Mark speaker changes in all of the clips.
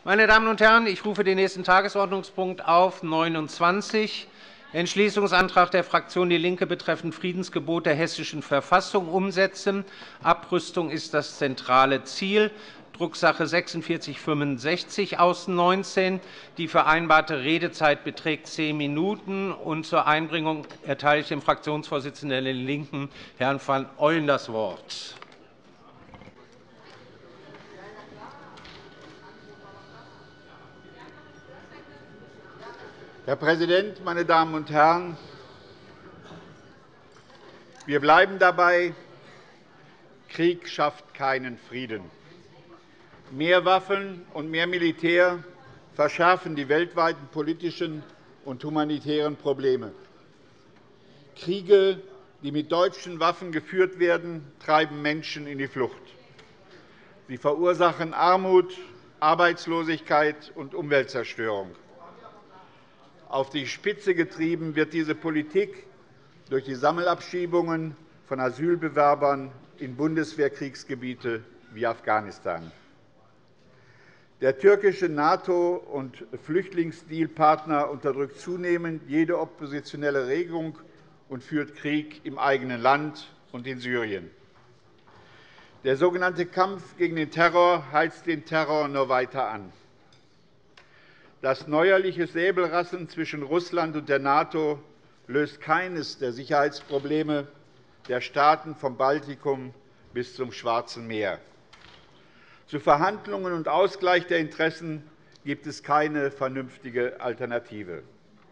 Speaker 1: Meine Damen und Herren, ich rufe den nächsten Tagesordnungspunkt auf, 29, Entschließungsantrag der Fraktion DIE LINKE betreffend Friedensgebot der Hessischen Verfassung umsetzen. Abrüstung ist das zentrale Ziel. Drucksache 4665 aus 19. Die vereinbarte Redezeit beträgt 10 Minuten. Und zur Einbringung erteile ich dem Fraktionsvorsitzenden der LINKEN, Herrn van Ooyen, das Wort.
Speaker 2: Herr Präsident, meine Damen und Herren! Wir bleiben dabei, Krieg schafft keinen Frieden. Mehr Waffen und mehr Militär verschärfen die weltweiten politischen und humanitären Probleme. Kriege, die mit deutschen Waffen geführt werden, treiben Menschen in die Flucht. Sie verursachen Armut, Arbeitslosigkeit und Umweltzerstörung. Auf die Spitze getrieben wird diese Politik durch die Sammelabschiebungen von Asylbewerbern in Bundeswehrkriegsgebiete wie Afghanistan. Der türkische NATO- und Flüchtlingsdealpartner unterdrückt zunehmend jede oppositionelle Regung und führt Krieg im eigenen Land und in Syrien. Der sogenannte Kampf gegen den Terror heizt den Terror nur weiter an. Das neuerliche Säbelrasseln zwischen Russland und der NATO löst keines der Sicherheitsprobleme der Staaten vom Baltikum bis zum Schwarzen Meer. Zu Verhandlungen und Ausgleich der Interessen gibt es keine vernünftige Alternative.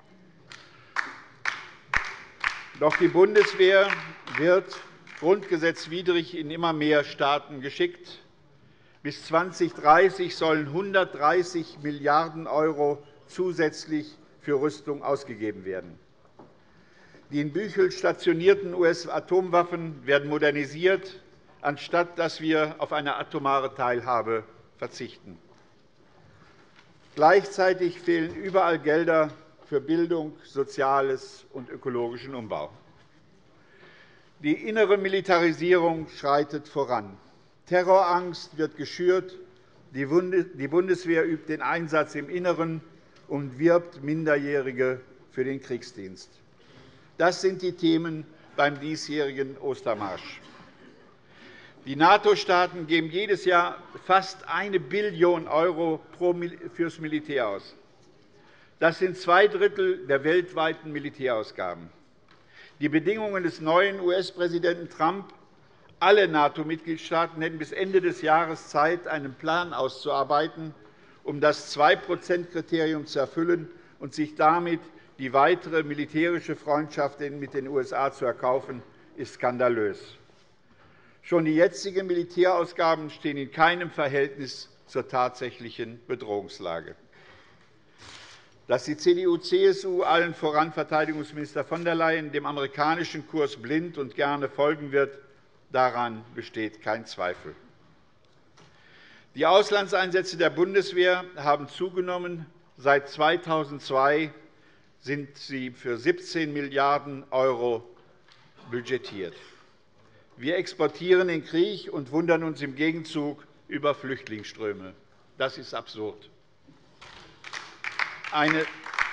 Speaker 2: Doch die Bundeswehr wird grundgesetzwidrig in immer mehr Staaten geschickt. Bis 2030 sollen 130 Milliarden € zusätzlich für Rüstung ausgegeben werden. Die in Büchel stationierten US-Atomwaffen werden modernisiert, anstatt dass wir auf eine atomare Teilhabe verzichten. Gleichzeitig fehlen überall Gelder für Bildung, Soziales und ökologischen Umbau. Die innere Militarisierung schreitet voran. Terrorangst wird geschürt. Die Bundeswehr übt den Einsatz im Inneren und wirbt Minderjährige für den Kriegsdienst. Das sind die Themen beim diesjährigen Ostermarsch. Die NATO-Staaten geben jedes Jahr fast 1 Billion € fürs Militär aus. Das sind 2 der weltweiten Militärausgaben. Die Bedingungen des neuen US-Präsidenten Trump, alle NATO-Mitgliedstaaten hätten bis Ende des Jahres Zeit, einen Plan auszuarbeiten, um das 2-%-Kriterium zu erfüllen und sich damit die weitere militärische Freundschaft mit den USA zu erkaufen, ist skandalös. Schon die jetzigen Militärausgaben stehen in keinem Verhältnis zur tatsächlichen Bedrohungslage. Dass die CDU-CSU, allen voran Verteidigungsminister von der Leyen, dem amerikanischen Kurs blind und gerne folgen wird, daran besteht kein Zweifel. Die Auslandseinsätze der Bundeswehr haben zugenommen. Seit 2002 sind sie für 17 Milliarden € budgetiert. Wir exportieren den Krieg und wundern uns im Gegenzug über Flüchtlingsströme. Das ist absurd. Eine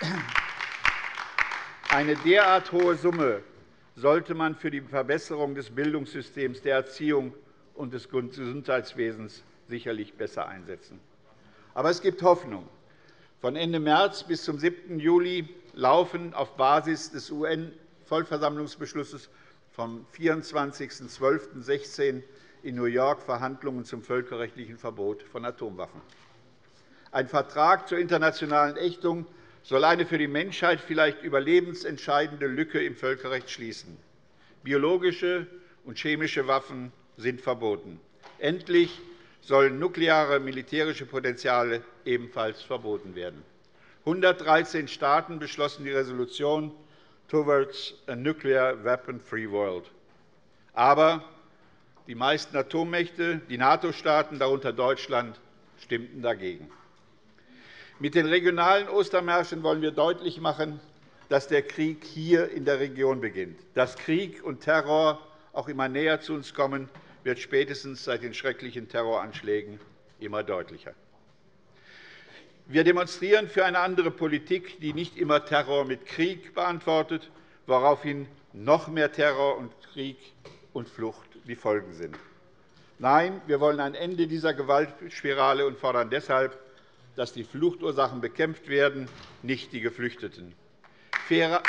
Speaker 2: derart hohe Summe sollte man für die Verbesserung des Bildungssystems, der Erziehung und des Gesundheitswesens sicherlich besser einsetzen. Aber es gibt Hoffnung. Von Ende März bis zum 7. Juli laufen auf Basis des UN-Vollversammlungsbeschlusses vom 24.12.16 in New York Verhandlungen zum völkerrechtlichen Verbot von Atomwaffen. Ein Vertrag zur internationalen Ächtung soll eine für die Menschheit vielleicht überlebensentscheidende Lücke im Völkerrecht schließen. Biologische und chemische Waffen sind verboten. Endlich sollen nukleare militärische Potenziale ebenfalls verboten werden. 113 Staaten beschlossen die Resolution Towards a Nuclear Weapon-Free World. Aber die meisten Atommächte, die NATO-Staaten, darunter Deutschland, stimmten dagegen. Mit den regionalen Ostermärschen wollen wir deutlich machen, dass der Krieg hier in der Region beginnt. Dass Krieg und Terror auch immer näher zu uns kommen, wird spätestens seit den schrecklichen Terroranschlägen immer deutlicher. Wir demonstrieren für eine andere Politik, die nicht immer Terror mit Krieg beantwortet, woraufhin noch mehr Terror und Krieg und Flucht die Folgen sind. Nein, wir wollen ein Ende dieser Gewaltspirale und fordern deshalb, dass die Fluchtursachen bekämpft werden, nicht die Geflüchteten. Fairer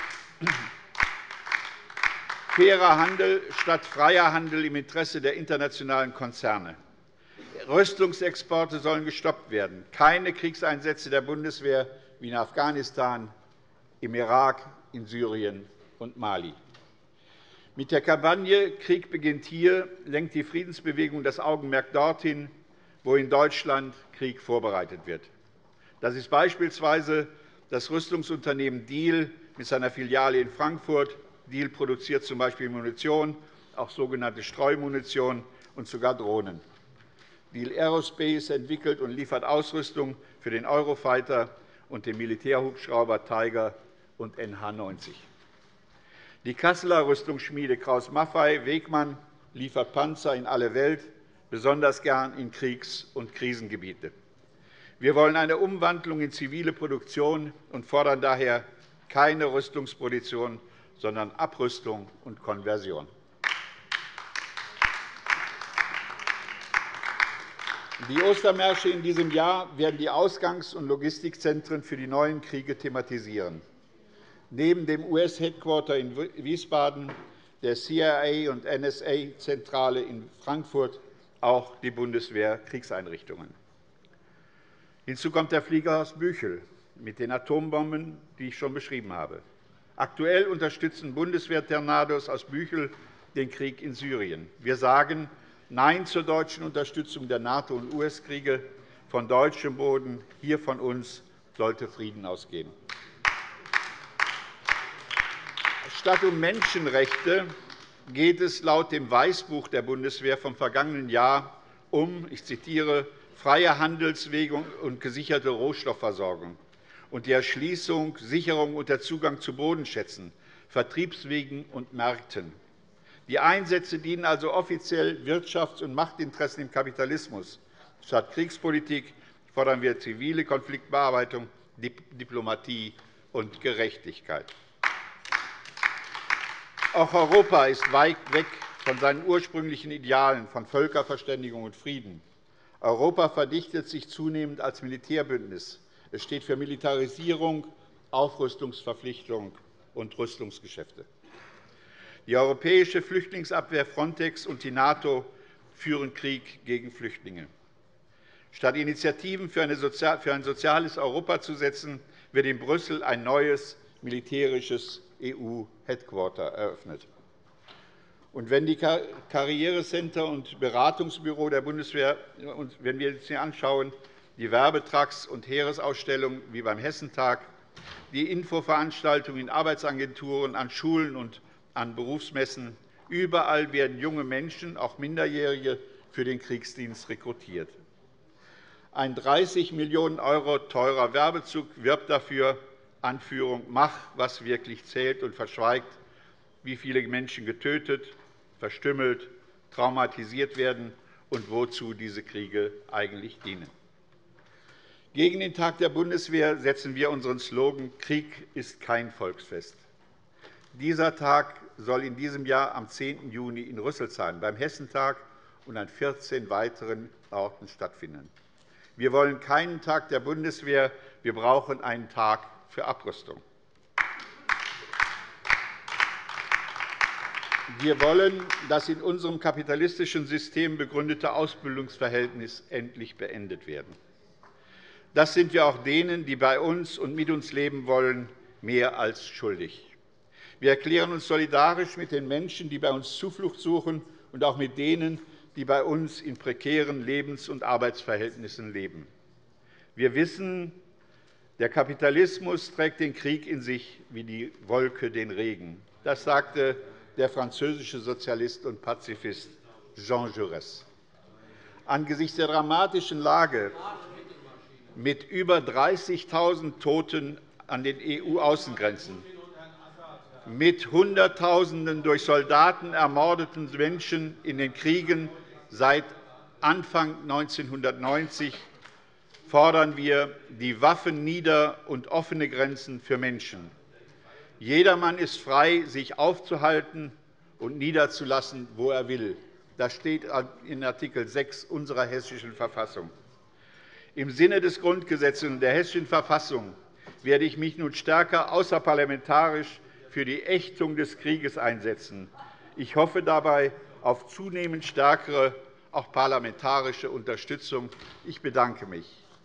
Speaker 2: Handel statt freier Handel im Interesse der internationalen Konzerne. Rüstungsexporte sollen gestoppt werden. Keine Kriegseinsätze der Bundeswehr wie in Afghanistan, im Irak, in Syrien und Mali. Mit der Kampagne Krieg beginnt hier lenkt die Friedensbewegung das Augenmerk dorthin, wo in Deutschland Krieg vorbereitet wird. Das ist beispielsweise das Rüstungsunternehmen Diehl mit seiner Filiale in Frankfurt. Diehl produziert z.B. Munition, auch sogenannte Streumunition und sogar Drohnen. Diehl Aerospace entwickelt und liefert Ausrüstung für den Eurofighter und den Militärhubschrauber Tiger und NH-90. Die Kasseler Rüstungsschmiede Krauss-Maffei-Wegmann liefert Panzer in alle Welt, besonders gern in Kriegs- und Krisengebiete. Wir wollen eine Umwandlung in zivile Produktion und fordern daher keine Rüstungsproduktion, sondern Abrüstung und Konversion. Die Ostermärsche in diesem Jahr werden die Ausgangs- und Logistikzentren für die neuen Kriege thematisieren. Neben dem US-Headquarter in Wiesbaden, der CIA- und NSA-Zentrale in Frankfurt auch die Bundeswehr-Kriegseinrichtungen. Hinzu kommt der Flieger aus Büchel mit den Atombomben, die ich schon beschrieben habe. Aktuell unterstützen Bundeswehr-Tornados aus Büchel den Krieg in Syrien. Wir sagen Nein zur deutschen Unterstützung der NATO- und US-Kriege. Von deutschem Boden, hier von uns, sollte Frieden ausgehen. Statt um Menschenrechte geht es laut dem Weißbuch der Bundeswehr vom vergangenen Jahr um, ich zitiere, freie Handelswege und gesicherte Rohstoffversorgung und die Erschließung, Sicherung und der Zugang zu Bodenschätzen, Vertriebswegen und Märkten. Die Einsätze dienen also offiziell Wirtschafts- und Machtinteressen im Kapitalismus. Statt Kriegspolitik fordern wir zivile Konfliktbearbeitung, Diplomatie und Gerechtigkeit. Auch Europa ist weit weg von seinen ursprünglichen Idealen von Völkerverständigung und Frieden. Europa verdichtet sich zunehmend als Militärbündnis. Es steht für Militarisierung, Aufrüstungsverpflichtung und Rüstungsgeschäfte. Die europäische Flüchtlingsabwehr Frontex und die NATO führen Krieg gegen Flüchtlinge. Statt Initiativen für ein soziales Europa zu setzen, wird in Brüssel ein neues militärisches EU-Headquarter eröffnet. Und wenn die Karrierecenter und Beratungsbüro der Bundeswehr, wenn wir uns hier anschauen, die Werbetrucks und Heeresausstellungen wie beim Hessentag, die Infoveranstaltungen in Arbeitsagenturen, an Schulen und an Berufsmessen, überall werden junge Menschen, auch Minderjährige, für den Kriegsdienst rekrutiert. Ein 30 Millionen € teurer Werbezug wirbt dafür, Anführung, mach, was wirklich zählt, und verschweigt, wie viele Menschen getötet, verstümmelt, traumatisiert werden und wozu diese Kriege eigentlich dienen. Gegen den Tag der Bundeswehr setzen wir unseren Slogan Krieg ist kein Volksfest. Dieser Tag soll in diesem Jahr am 10. Juni in Rüsselsheim beim Hessentag und an 14 weiteren Orten stattfinden. Wir wollen keinen Tag der Bundeswehr, wir brauchen einen Tag für Abrüstung. Wir wollen das in unserem kapitalistischen System begründete Ausbildungsverhältnis endlich beendet werden. Das sind wir auch denen, die bei uns und mit uns leben wollen, mehr als schuldig. Wir erklären uns solidarisch mit den Menschen, die bei uns Zuflucht suchen, und auch mit denen, die bei uns in prekären Lebens- und Arbeitsverhältnissen leben. Wir wissen, der Kapitalismus trägt den Krieg in sich wie die Wolke den Regen. Das sagte der französische Sozialist und Pazifist Jean Jaurès. Angesichts der dramatischen Lage mit über 30.000 Toten an den EU-Außengrenzen, mit Hunderttausenden durch Soldaten ermordeten Menschen in den Kriegen seit Anfang 1990 fordern wir die Waffen nieder und offene Grenzen für Menschen. Jedermann ist frei, sich aufzuhalten und niederzulassen, wo er will. Das steht in Art. 6 unserer Hessischen Verfassung. Im Sinne des Grundgesetzes und der Hessischen Verfassung werde ich mich nun stärker außerparlamentarisch für die Ächtung des Krieges einsetzen. Ich hoffe dabei auf zunehmend stärkere, auch parlamentarische Unterstützung. Ich bedanke mich.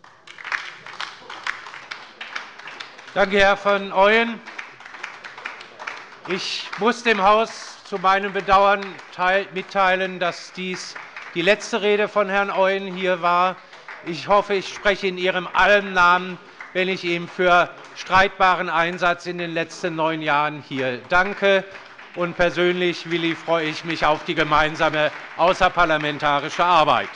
Speaker 1: Danke, Herr von Ooyen. Ich muss dem Haus zu meinem Bedauern mitteilen, dass dies die letzte Rede von Herrn Ooyen hier war. Ich hoffe, ich spreche in Ihrem allen Namen, wenn ich ihm für streitbaren Einsatz in den letzten 9 Jahren hier danke. Und persönlich freue ich mich auf die gemeinsame außerparlamentarische Arbeit.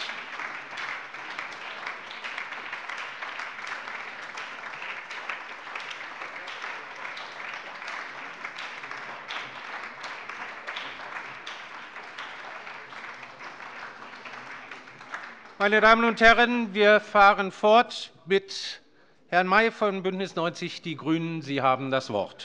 Speaker 1: Meine Damen und Herren, wir fahren fort mit Herrn May von BÜNDNIS 90 die GRÜNEN. Sie haben das Wort.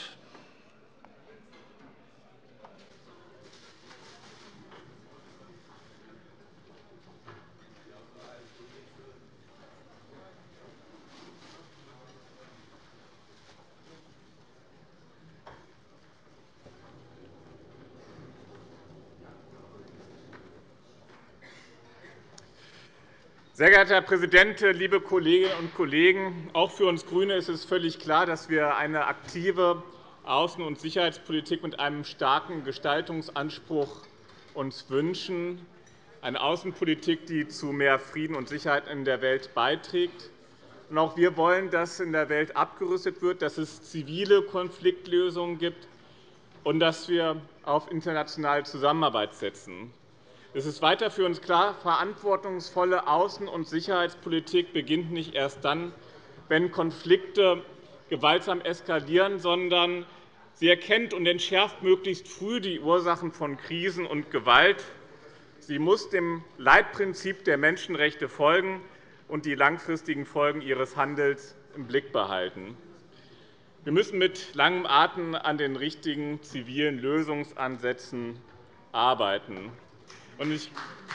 Speaker 3: Sehr geehrter Herr Präsident, liebe Kolleginnen und Kollegen! Auch für uns GRÜNE ist es völlig klar, dass wir eine aktive Außen- und Sicherheitspolitik mit einem starken Gestaltungsanspruch uns wünschen, eine Außenpolitik, die zu mehr Frieden und Sicherheit in der Welt beiträgt. Auch wir wollen, dass in der Welt abgerüstet wird, dass es zivile Konfliktlösungen gibt und dass wir auf internationale Zusammenarbeit setzen. Es ist weiter für uns klar, verantwortungsvolle Außen- und Sicherheitspolitik beginnt nicht erst dann, wenn Konflikte gewaltsam eskalieren, sondern sie erkennt und entschärft möglichst früh die Ursachen von Krisen und Gewalt. Sie muss dem Leitprinzip der Menschenrechte folgen und die langfristigen Folgen ihres Handelns im Blick behalten. Wir müssen mit langem Atem an den richtigen zivilen Lösungsansätzen arbeiten. Ich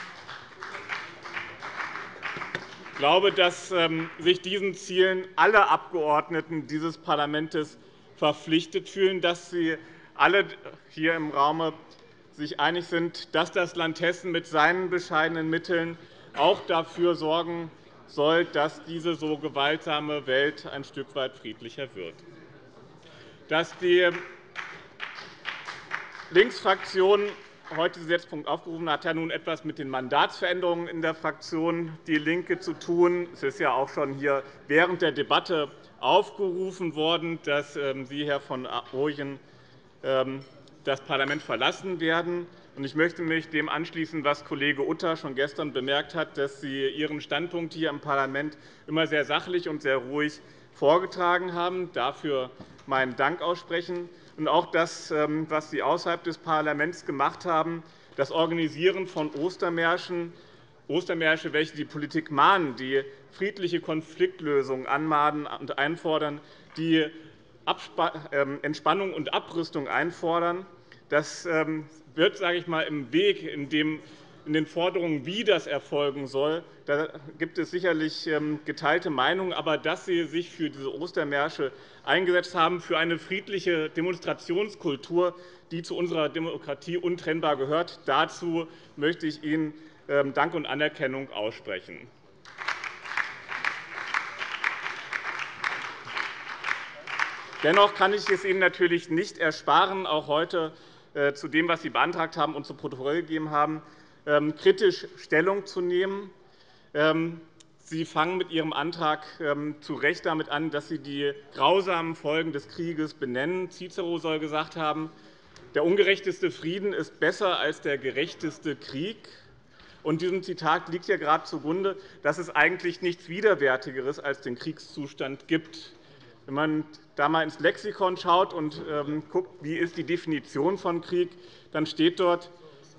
Speaker 3: glaube, dass sich diesen Zielen alle Abgeordneten dieses Parlaments verpflichtet fühlen, dass Sie alle hier im Raum sich einig sind, dass das Land Hessen mit seinen bescheidenen Mitteln auch dafür sorgen soll, dass diese so gewaltsame Welt ein Stück weit friedlicher wird. Dass die Linksfraktion heute diesen Setzpunkt aufgerufen hat, nun etwas mit den Mandatsveränderungen in der Fraktion DIE LINKE zu tun. Es ist ja auch schon hier während der Debatte aufgerufen worden, dass Sie, Herr von Ooyen, das Parlament verlassen werden. Ich möchte mich dem anschließen, was Kollege Utter schon gestern bemerkt hat, dass Sie Ihren Standpunkt hier im Parlament immer sehr sachlich und sehr ruhig vorgetragen haben. Dafür meinen Dank aussprechen. Und auch das, was Sie außerhalb des Parlaments gemacht haben, das Organisieren von Ostermärschen, welche die Politik mahnen, die friedliche Konfliktlösungen anmahnen und einfordern, die Entspannung und Abrüstung einfordern. Das wird, sage ich mal, im Weg, in den Forderungen, wie das erfolgen soll, da gibt es sicherlich geteilte Meinungen. Aber dass Sie sich für diese Ostermärsche eingesetzt haben, für eine friedliche Demonstrationskultur, die zu unserer Demokratie untrennbar gehört, dazu möchte ich Ihnen Dank und Anerkennung aussprechen. Dennoch kann ich es Ihnen natürlich nicht ersparen, auch heute zu dem, was Sie beantragt haben und zu Protokoll gegeben haben, kritisch Stellung zu nehmen. Sie fangen mit Ihrem Antrag zu Recht damit an, dass Sie die grausamen Folgen des Krieges benennen. Cicero soll gesagt haben, der ungerechteste Frieden ist besser als der gerechteste Krieg. Und diesem Zitat liegt ja gerade zugrunde, dass es eigentlich nichts Widerwärtigeres als den Kriegszustand gibt. Wenn man da einmal ins Lexikon schaut und schaut, wie ist die Definition von Krieg, dann steht dort,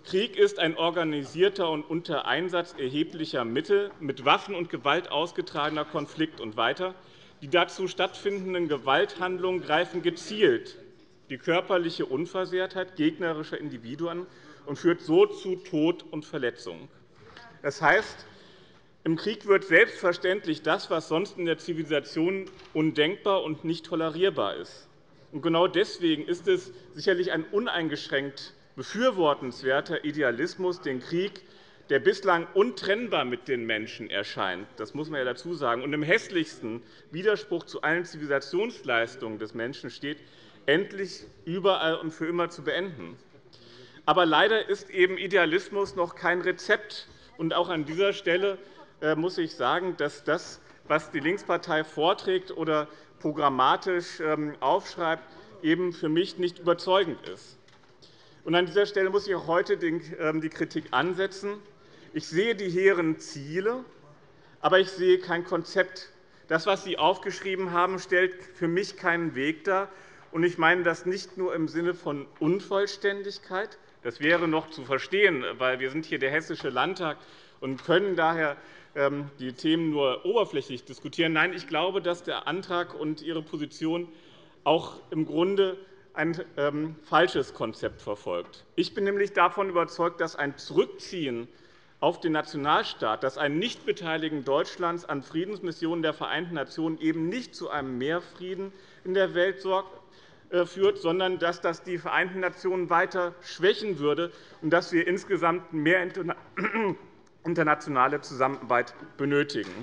Speaker 3: Krieg ist ein organisierter und unter Einsatz erheblicher Mittel mit Waffen und Gewalt ausgetragener Konflikt und weiter. Die dazu stattfindenden Gewalthandlungen greifen gezielt die körperliche Unversehrtheit gegnerischer Individuen und führt so zu Tod und Verletzung. Das heißt, im Krieg wird selbstverständlich das, was sonst in der Zivilisation undenkbar und nicht tolerierbar ist. Und genau deswegen ist es sicherlich ein uneingeschränkt befürwortenswerter Idealismus, den Krieg, der bislang untrennbar mit den Menschen erscheint, das muss man ja dazu sagen, und im hässlichsten Widerspruch zu allen Zivilisationsleistungen des Menschen steht, endlich überall und für immer zu beenden. Aber leider ist eben Idealismus noch kein Rezept. Und auch an dieser Stelle muss ich sagen, dass das, was die Linkspartei vorträgt oder programmatisch aufschreibt, eben für mich nicht überzeugend ist. Und an dieser Stelle muss ich auch heute die Kritik ansetzen. Ich sehe die hehren Ziele, aber ich sehe kein Konzept. Das, was Sie aufgeschrieben haben, stellt für mich keinen Weg dar. Und ich meine das nicht nur im Sinne von Unvollständigkeit. Das wäre noch zu verstehen, weil wir sind hier der Hessische Landtag und können daher die Themen nur oberflächlich diskutieren. Nein, ich glaube, dass der Antrag und Ihre Position auch im Grunde ein falsches Konzept verfolgt. Ich bin nämlich davon überzeugt, dass ein Zurückziehen auf den Nationalstaat, dass ein Nichtbeteiligen Deutschlands an Friedensmissionen der Vereinten Nationen eben nicht zu einem Mehrfrieden in der Welt führt, sondern dass das die Vereinten Nationen weiter schwächen würde und dass wir insgesamt mehr internationale Zusammenarbeit benötigen.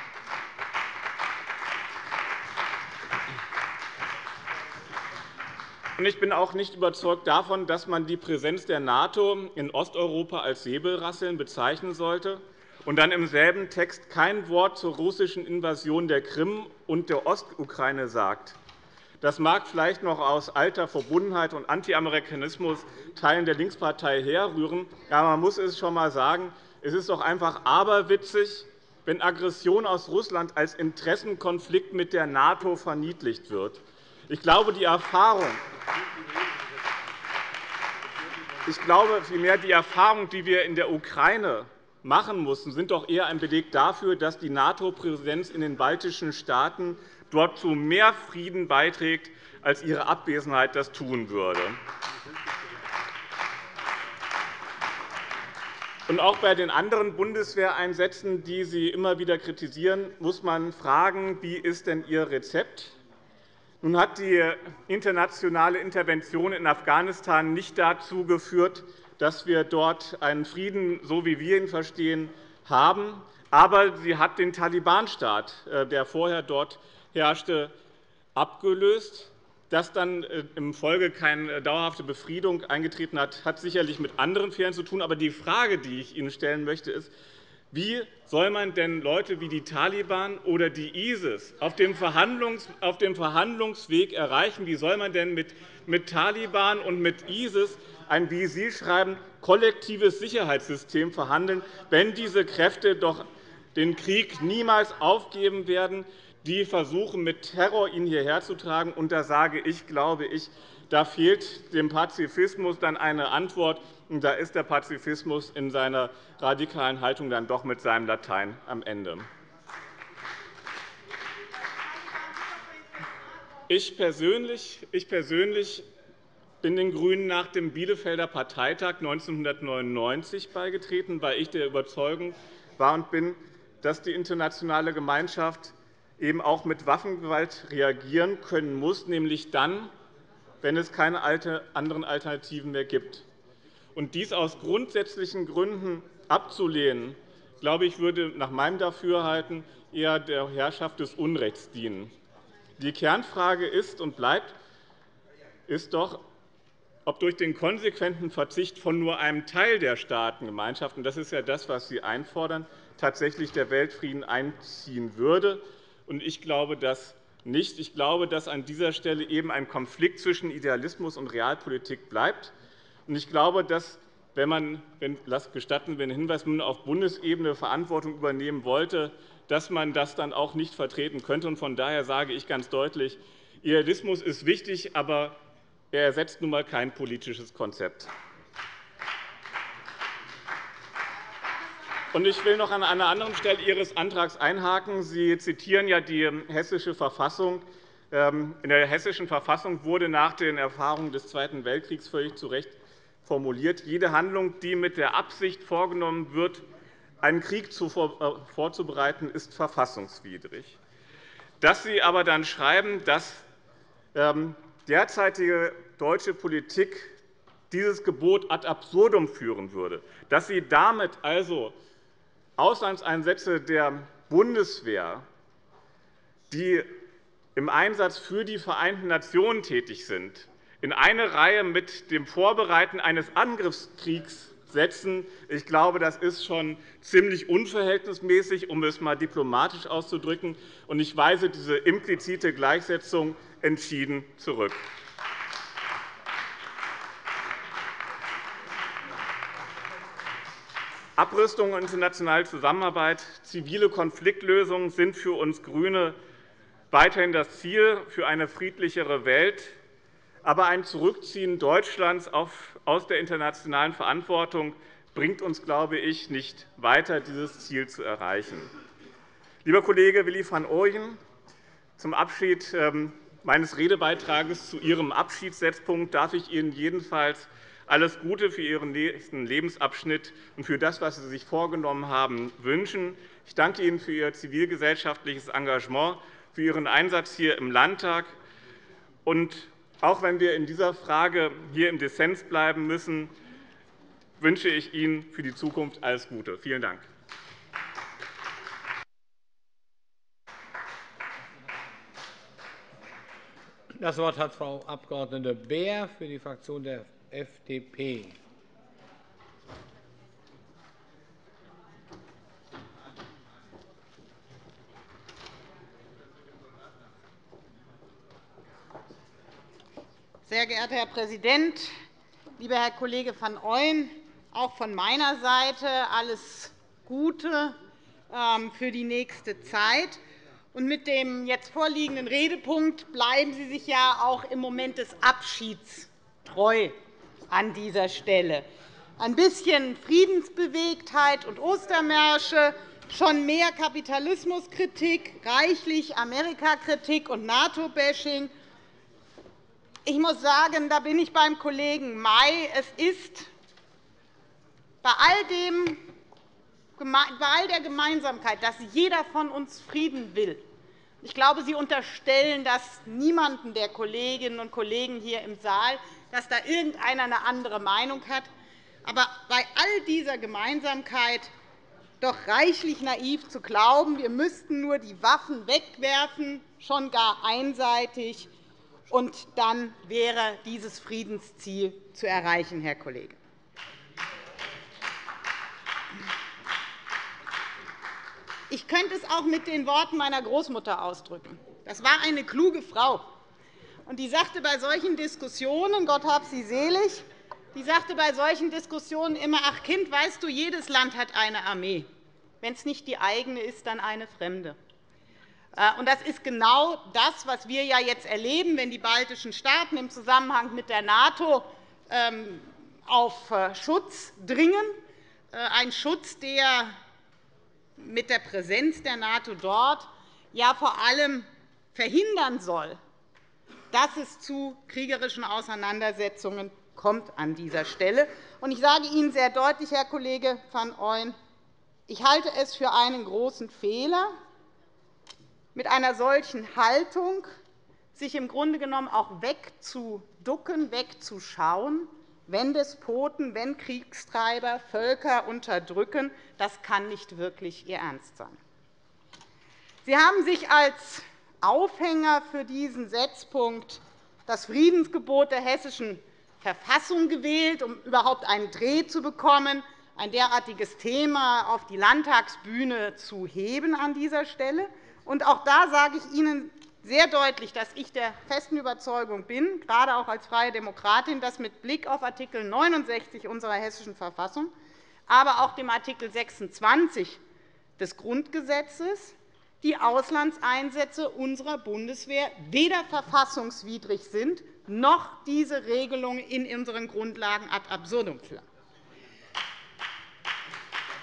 Speaker 3: Ich bin auch nicht überzeugt davon, dass man die Präsenz der NATO in Osteuropa als Säbelrasseln bezeichnen sollte und dann im selben Text kein Wort zur russischen Invasion der Krim und der Ostukraine sagt. Das mag vielleicht noch aus alter Verbundenheit und Anti-Amerikanismus Teilen der Linkspartei herrühren, aber man muss es schon einmal sagen, es ist doch einfach aberwitzig, wenn Aggression aus Russland als Interessenkonflikt mit der NATO verniedlicht wird. Ich glaube, die Erfahrung, vielmehr die Erfahrung, die wir in der Ukraine machen mussten, sind doch eher ein Beleg dafür, dass die NATO-Präsenz in den baltischen Staaten dort zu mehr Frieden beiträgt, als ihre Abwesenheit das tun würde. Und auch bei den anderen Bundeswehreinsätzen, die Sie immer wieder kritisieren, muss man fragen, wie ist denn Ihr Rezept? Nun hat die internationale Intervention in Afghanistan nicht dazu geführt, dass wir dort einen Frieden, so wie wir ihn verstehen, haben. Aber sie hat den Taliban-Staat, der vorher dort herrschte, abgelöst. Dass dann im Folge keine dauerhafte Befriedung eingetreten hat sicherlich mit anderen Fehlern zu tun. Aber die Frage, die ich Ihnen stellen möchte, ist, wie soll man denn Leute wie die Taliban oder die ISIS auf dem Verhandlungsweg erreichen? Wie soll man denn mit Taliban und mit ISIS ein, wie Sie schreiben, kollektives Sicherheitssystem verhandeln, wenn diese Kräfte doch den Krieg niemals aufgeben werden, die versuchen, mit Terror ihn hierher zu tragen? Und da sage ich, glaube ich, da fehlt dem Pazifismus dann eine Antwort. Und da ist der Pazifismus in seiner radikalen Haltung dann doch mit seinem Latein am Ende. Ich persönlich bin den GRÜNEN nach dem Bielefelder Parteitag 1999 beigetreten, weil ich der Überzeugung war und bin, dass die internationale Gemeinschaft eben auch mit Waffengewalt reagieren können muss, nämlich dann, wenn es keine anderen Alternativen mehr gibt. Und dies aus grundsätzlichen Gründen abzulehnen, glaube ich, würde nach meinem Dafürhalten eher der Herrschaft des Unrechts dienen. Die Kernfrage ist und bleibt ist doch, ob durch den konsequenten Verzicht von nur einem Teil der Staatengemeinschaft, und das ist ja das, was Sie einfordern, tatsächlich der Weltfrieden einziehen würde. Ich glaube das nicht. Ich glaube, dass an dieser Stelle eben ein Konflikt zwischen Idealismus und Realpolitik bleibt. Ich glaube, dass, wenn man, gestatten wir einen Hinweis, auf Bundesebene Verantwortung übernehmen wollte, dass man das dann auch nicht vertreten könnte. Von daher sage ich ganz deutlich, Idealismus ist wichtig, aber er ersetzt nun einmal kein politisches Konzept. Ich will noch an einer anderen Stelle Ihres Antrags einhaken. Sie zitieren ja die Hessische Verfassung. In der Hessischen Verfassung wurde nach den Erfahrungen des Zweiten Weltkriegs völlig zu Recht formuliert, jede Handlung, die mit der Absicht vorgenommen wird, einen Krieg vorzubereiten, ist verfassungswidrig. Dass Sie aber dann schreiben, dass derzeitige deutsche Politik dieses Gebot ad absurdum führen würde, dass Sie damit also Auslandseinsätze der Bundeswehr, die im Einsatz für die Vereinten Nationen tätig sind, in eine Reihe mit dem Vorbereiten eines Angriffskriegs setzen. Ich glaube, das ist schon ziemlich unverhältnismäßig, um es einmal diplomatisch auszudrücken. Ich weise diese implizite Gleichsetzung entschieden zurück. Abrüstung und internationale Zusammenarbeit, zivile Konfliktlösungen sind für uns GRÜNE weiterhin das Ziel für eine friedlichere Welt. Aber ein Zurückziehen Deutschlands aus der internationalen Verantwortung bringt uns, glaube ich, nicht weiter, dieses Ziel zu erreichen. Lieber Kollege Willi van Ooyen, zum Abschied meines Redebeitrags zu Ihrem Abschiedssetzpunkt darf ich Ihnen jedenfalls alles Gute für Ihren nächsten Lebensabschnitt und für das, was Sie sich vorgenommen haben, wünschen. Ich danke Ihnen für Ihr zivilgesellschaftliches Engagement, für Ihren Einsatz hier im Landtag. Und auch wenn wir in dieser Frage hier im Dissens bleiben müssen, wünsche ich Ihnen für die Zukunft alles Gute. Vielen Dank.
Speaker 4: Das Wort hat Frau Abg. Beer für die Fraktion der FDP.
Speaker 5: Sehr geehrter Herr Präsident, lieber Herr Kollege van Ooyen! Auch von meiner Seite alles Gute für die nächste Zeit. Und mit dem jetzt vorliegenden Redepunkt bleiben Sie sich ja auch im Moment des Abschieds treu an dieser Stelle. Ein bisschen Friedensbewegtheit und Ostermärsche, schon mehr Kapitalismuskritik, reichlich Amerikakritik und NATO-Bashing. Ich muss sagen, da bin ich beim Kollegen May. Es ist bei all der Gemeinsamkeit, dass jeder von uns Frieden will. Ich glaube, Sie unterstellen das niemandem der Kolleginnen und Kollegen hier im Saal, dass da irgendeiner eine andere Meinung hat. Aber bei all dieser Gemeinsamkeit doch reichlich naiv zu glauben, wir müssten nur die Waffen wegwerfen, schon gar einseitig, und dann wäre dieses Friedensziel zu erreichen, Herr Kollege. Ich könnte es auch mit den Worten meiner Großmutter ausdrücken. Das war eine kluge Frau. Und die sagte bei solchen Diskussionen, Gott hab sie selig, die sagte bei solchen Diskussionen immer: Ach Kind, weißt du, jedes Land hat eine Armee. Wenn es nicht die eigene ist, dann eine fremde. Und das ist genau das, was wir ja jetzt erleben, wenn die baltischen Staaten im Zusammenhang mit der NATO auf Schutz dringen. Ein Schutz, der mit der Präsenz der NATO dort ja vor allem verhindern soll, dass es zu kriegerischen Auseinandersetzungen kommt an dieser Stelle. Ich sage Ihnen sehr deutlich, Herr Kollege van Ooyen, ich halte es für einen großen Fehler, mit einer solchen Haltung sich im Grunde genommen auch wegzuducken, wegzuschauen, wenn Despoten, wenn Kriegstreiber Völker unterdrücken. Das kann nicht wirklich Ihr Ernst sein. Sie haben sich als Aufhänger für diesen Setzpunkt das Friedensgebot der Hessischen Verfassung gewählt, um überhaupt einen Dreh zu bekommen, ein derartiges Thema auf die Landtagsbühne zu heben an dieser Stelle. Und auch da sage ich Ihnen sehr deutlich, dass ich der festen Überzeugung bin, gerade auch als freie Demokratin, dass mit Blick auf Art. 69 unserer Hessischen Verfassung, aber auch dem Art. 26 des Grundgesetzes die Auslandseinsätze unserer Bundeswehr weder verfassungswidrig sind, noch diese Regelung in unseren Grundlagen ad absurdum führen.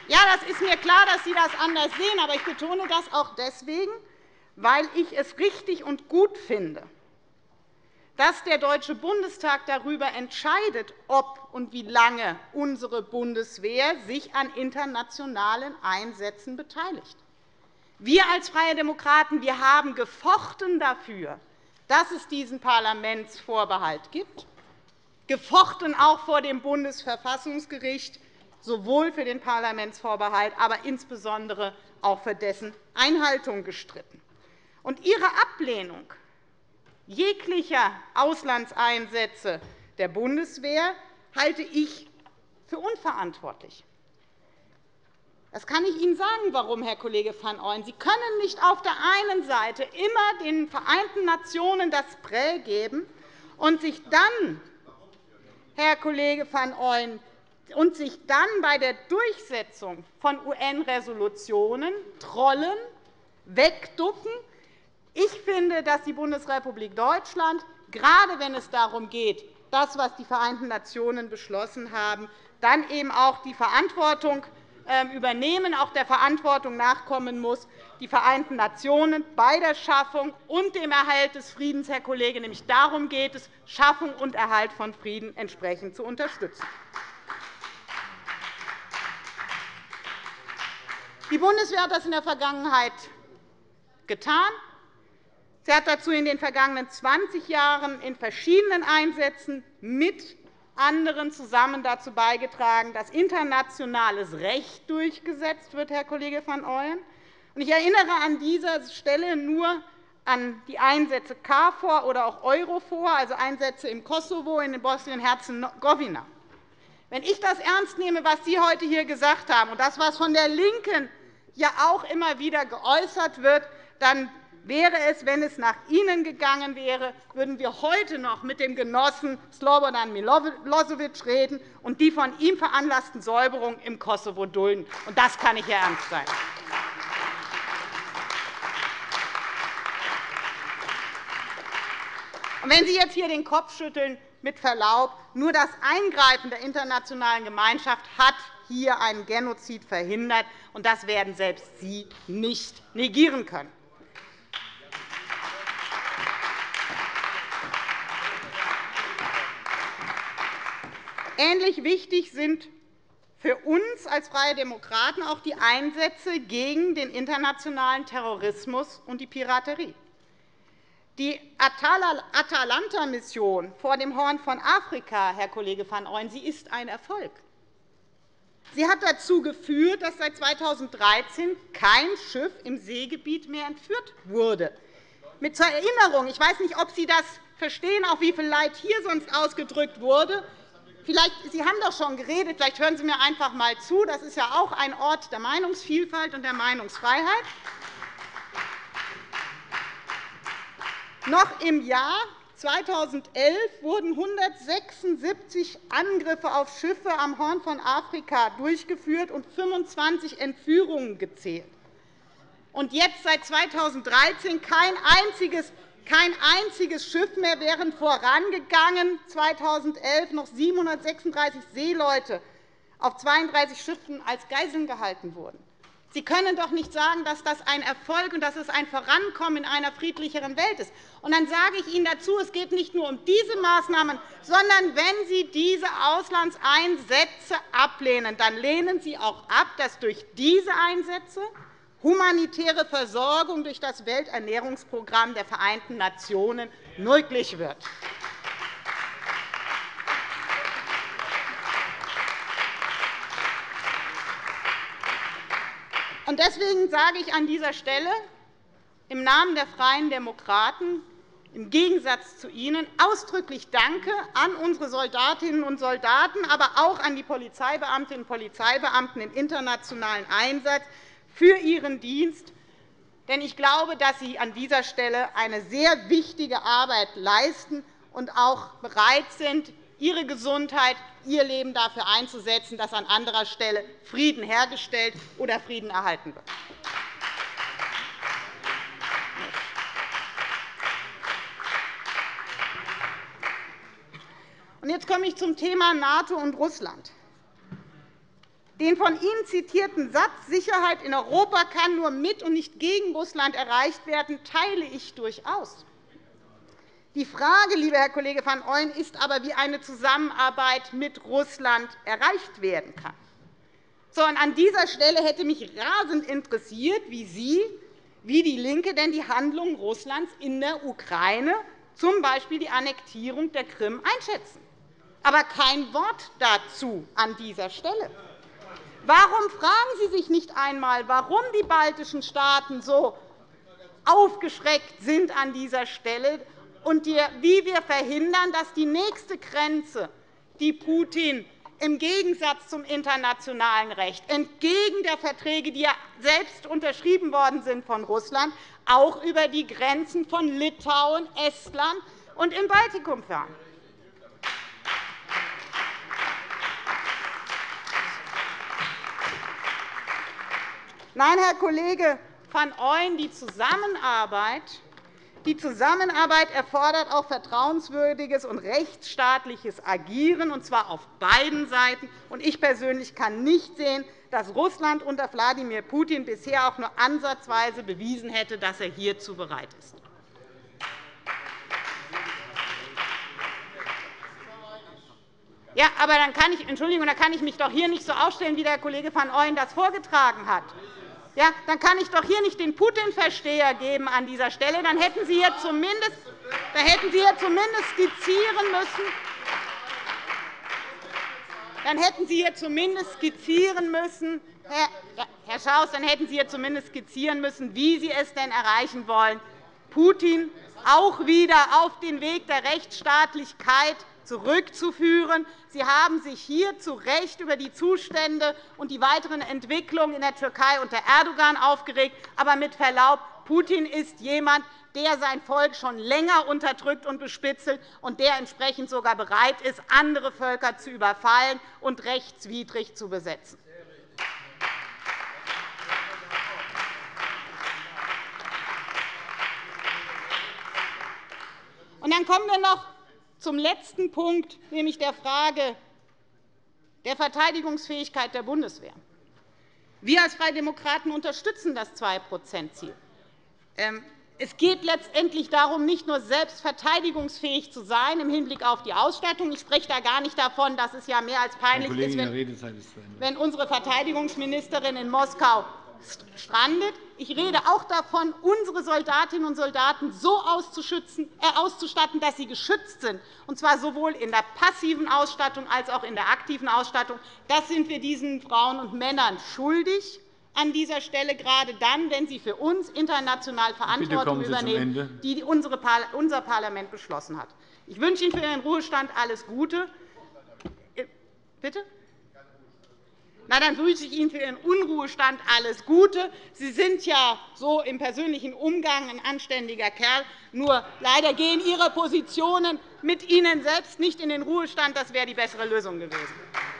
Speaker 5: Ja, das ist mir klar, dass Sie das anders sehen. Aber ich betone das auch deswegen, weil ich es richtig und gut finde, dass der Deutsche Bundestag darüber entscheidet, ob und wie lange unsere Bundeswehr sich an internationalen Einsätzen beteiligt. Wir als Freie Demokraten haben gefochten dafür, dass es diesen Parlamentsvorbehalt gibt, gefochten auch vor dem Bundesverfassungsgericht, sowohl für den Parlamentsvorbehalt, aber insbesondere auch für dessen Einhaltung gestritten. Und Ihre Ablehnung jeglicher Auslandseinsätze der Bundeswehr halte ich für unverantwortlich. Das kann ich Ihnen sagen, warum, Herr Kollege van Ooyen. Sie können nicht auf der einen Seite immer den Vereinten Nationen das Prä geben und sich dann, Herr Kollege van Ooyen, bei der Durchsetzung von UN-Resolutionen trollen, wegducken. Ich finde, dass die Bundesrepublik Deutschland, gerade wenn es darum geht, das, was die Vereinten Nationen beschlossen haben, dann eben auch die Verantwortung übernehmen, auch der Verantwortung nachkommen muss, die Vereinten Nationen bei der Schaffung und dem Erhalt des Friedens, Herr Kollege, nämlich darum geht es, Schaffung und Erhalt von Frieden entsprechend zu unterstützen. Die Bundeswehr hat das in der Vergangenheit getan. Sie hat dazu in den vergangenen 20 Jahren in verschiedenen Einsätzen mit anderen zusammen dazu beigetragen, dass internationales Recht durchgesetzt wird, Herr Kollege van Ooyen. Ich erinnere an dieser Stelle nur an die Einsätze KFOR oder auch EUROFOR, also Einsätze im Kosovo, in Bosnien-Herzegowina. Wenn ich das ernst nehme, was Sie heute hier gesagt haben, und das, was von der LINKEN ja auch immer wieder geäußert wird, dann wäre es, wenn es nach Ihnen gegangen wäre, würden wir heute noch mit dem Genossen Slobodan Milosevic reden und die von ihm veranlassten Säuberungen im Kosovo dulden. Und das kann nicht Ihr Ernst sein. Und wenn Sie jetzt hier den Kopf schütteln, mit Verlaub, nur das Eingreifen der internationalen Gemeinschaft hat hier einen Genozid verhindert, und das werden selbst Sie nicht negieren können. Ähnlich wichtig sind für uns als Freie Demokraten auch die Einsätze gegen den internationalen Terrorismus und die Piraterie. Die Atalanta-Mission vor dem Horn von Afrika, Herr Kollege van Ooyen, sie ist ein Erfolg. Sie hat dazu geführt, dass seit 2013 kein Schiff im Seegebiet mehr entführt wurde. Mit zur Erinnerung, ich weiß nicht, ob Sie das verstehen, auch wie viel Leid hier sonst ausgedrückt wurde. Sie haben doch schon geredet, vielleicht hören Sie mir einfach einmal zu. Das ist ja auch ein Ort der Meinungsvielfalt und der Meinungsfreiheit. Noch im Jahr 2011 wurden 176 Angriffe auf Schiffe am Horn von Afrika durchgeführt und 25 Entführungen gezählt. Und jetzt seit 2013 kein einziges Schiff mehr, während vorangegangen 2011 noch 736 Seeleute auf 32 Schiffen als Geiseln gehalten wurden. Sie können doch nicht sagen, dass das ein Erfolg und dass es ein Vorankommen in einer friedlicheren Welt ist. Und dann sage ich Ihnen dazu, es geht nicht nur um diese Maßnahmen, sondern wenn Sie diese Auslandseinsätze ablehnen, dann lehnen Sie auch ab, dass durch diese Einsätze humanitäre Versorgung durch das Welternährungsprogramm der Vereinten Nationen möglich wird. Deswegen sage ich an dieser Stelle im Namen der Freien Demokraten im Gegensatz zu Ihnen ausdrücklich Danke an unsere Soldatinnen und Soldaten, aber auch an die Polizeibeamtinnen und Polizeibeamten im internationalen Einsatz für Ihren Dienst. Denn ich glaube, dass Sie an dieser Stelle eine sehr wichtige Arbeit leisten und auch bereit sind, Ihre Gesundheit, Ihr Leben dafür einzusetzen, dass an anderer Stelle Frieden hergestellt oder Frieden erhalten wird. Jetzt komme ich zum Thema NATO und Russland. Den von Ihnen zitierten Satz, Sicherheit in Europa kann nur mit und nicht gegen Russland erreicht werden, teile ich durchaus. Die Frage, lieber Herr Kollege van Ooyen, ist aber, wie eine Zusammenarbeit mit Russland erreicht werden kann. So, und an dieser Stelle hätte mich rasend interessiert, wie Sie, wie DIE LINKE denn die Handlungen Russlands in der Ukraine, z.B. die Annektierung der Krim, einschätzen. Aber kein Wort dazu an dieser Stelle. Warum fragen Sie sich nicht einmal, warum die baltischen Staaten so aufgeschreckt sind an dieser Stelle und wie wir verhindern, dass die nächste Grenze, die Putin im Gegensatz zum internationalen Recht, entgegen der Verträge, die ja selbst unterschrieben worden sind von Russland, auch über die Grenzen von Litauen, Estland und im Baltikum fahren? Nein, Herr Kollege van Ooyen, die Zusammenarbeit erfordert auch vertrauenswürdiges und rechtsstaatliches Agieren, und zwar auf beiden Seiten. Ich persönlich kann nicht sehen, dass Russland unter Wladimir Putin bisher auch nur ansatzweise bewiesen hätte, dass er hierzu bereit ist. Ja, aber dann kann ich mich doch hier nicht so aufstellen, wie der Kollege van Ooyen das vorgetragen hat. Ja, dann kann ich doch hier nicht den Putin-Versteher geben an dieser Stelle. Dann hätten Sie hier zumindest skizzieren müssen. Dann hätten Sie hier zumindest skizzieren müssen, Herr Schaus, dann hätten Sie hier zumindest skizzieren müssen, wie Sie es denn erreichen wollen, Putin auch wieder auf den Weg der Rechtsstaatlichkeit zurückzuführen. Sie haben sich hier zu Recht über die Zustände und die weiteren Entwicklungen in der Türkei unter Erdogan aufgeregt. Aber mit Verlaub, Putin ist jemand, der sein Volk schon länger unterdrückt und bespitzelt und der entsprechend sogar bereit ist, andere Völker zu überfallen und rechtswidrig zu besetzen. Und dann kommen wir noch zum letzten Punkt, nämlich der Frage der Verteidigungsfähigkeit der Bundeswehr. Wir als Freie Demokraten unterstützen das 2-%-Ziel. Es geht letztendlich darum, nicht nur selbst verteidigungsfähig zu sein im Hinblick auf die Ausstattung. Ich spreche da gar nicht davon, dass es ja mehr als peinlich ist, wenn unsere Verteidigungsministerin in Moskau strandet. Ich rede auch davon, unsere Soldatinnen und Soldaten so auszustatten, dass sie geschützt sind, und zwar sowohl in der passiven Ausstattung als auch in der aktiven Ausstattung. Das sind wir diesen Frauen und Männern schuldig an dieser Stelle, gerade dann, wenn sie für uns international Verantwortung übernehmen, die unser Parlament beschlossen hat. Ich wünsche Ihnen für Ihren Ruhestand alles Gute. Bitte? Na, dann wünsche ich Ihnen für Ihren Unruhestand alles Gute. Sie sind ja so im persönlichen Umgang ein anständiger Kerl. Nur leider gehen Ihre Positionen mit Ihnen selbst nicht in den Ruhestand. Das wäre die bessere Lösung gewesen.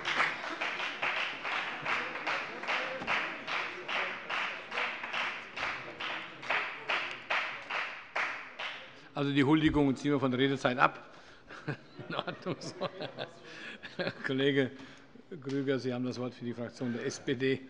Speaker 4: Also die Huldigungen ziehen wir von der Redezeit ab. In Ordnung. Herr Kollege Grüger, Sie haben das Wort für die Fraktion der SPD.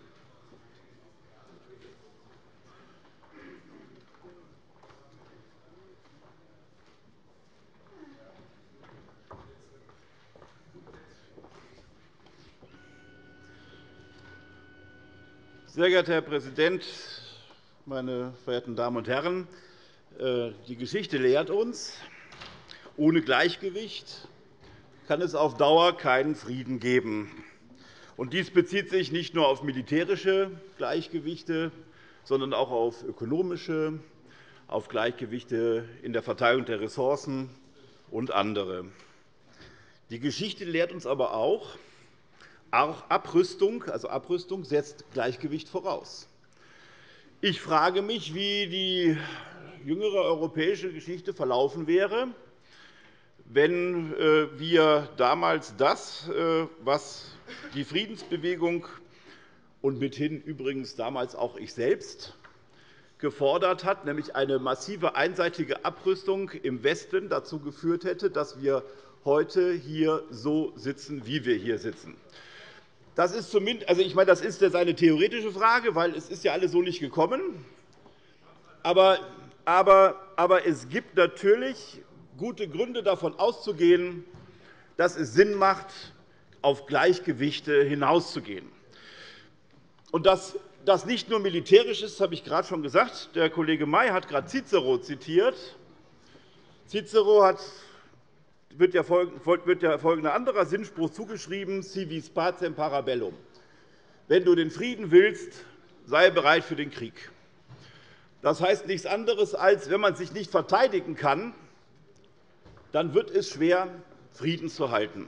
Speaker 2: Sehr geehrter Herr Präsident, meine verehrten Damen und Herren! Die Geschichte lehrt uns, ohne Gleichgewicht kann es auf Dauer keinen Frieden geben. Dies bezieht sich nicht nur auf militärische Gleichgewichte, sondern auch auf ökonomische, auf Gleichgewichte in der Verteilung der Ressourcen und andere. Die Geschichte lehrt uns aber auch Abrüstung setzt Gleichgewicht voraus. Ich frage mich, wie die jüngere europäische Geschichte verlaufen wäre, wenn wir damals das, was die Friedensbewegung und mithin übrigens damals auch ich selbst gefordert hat, nämlich eine massive einseitige Abrüstung im Westen, dazu geführt hätte, dass wir heute hier so sitzen, wie wir hier sitzen. Das ist zumindest, also ich meine, das ist jetzt eine theoretische Frage, weil es ist ja alles so nicht gekommen. Aber es gibt natürlich gute Gründe, davon auszugehen, dass es Sinn macht, auf Gleichgewichte hinauszugehen. Und dass das nicht nur militärisch ist, habe ich gerade schon gesagt. Der Kollege May hat gerade Cicero zitiert. Cicero wird ja folgender anderer Sinnspruch zugeschrieben: Si vis pacem para bellum. Wenn du den Frieden willst, sei bereit für den Krieg. Das heißt nichts anderes, als wenn man sich nicht verteidigen kann, dann wird es schwer, Frieden zu halten.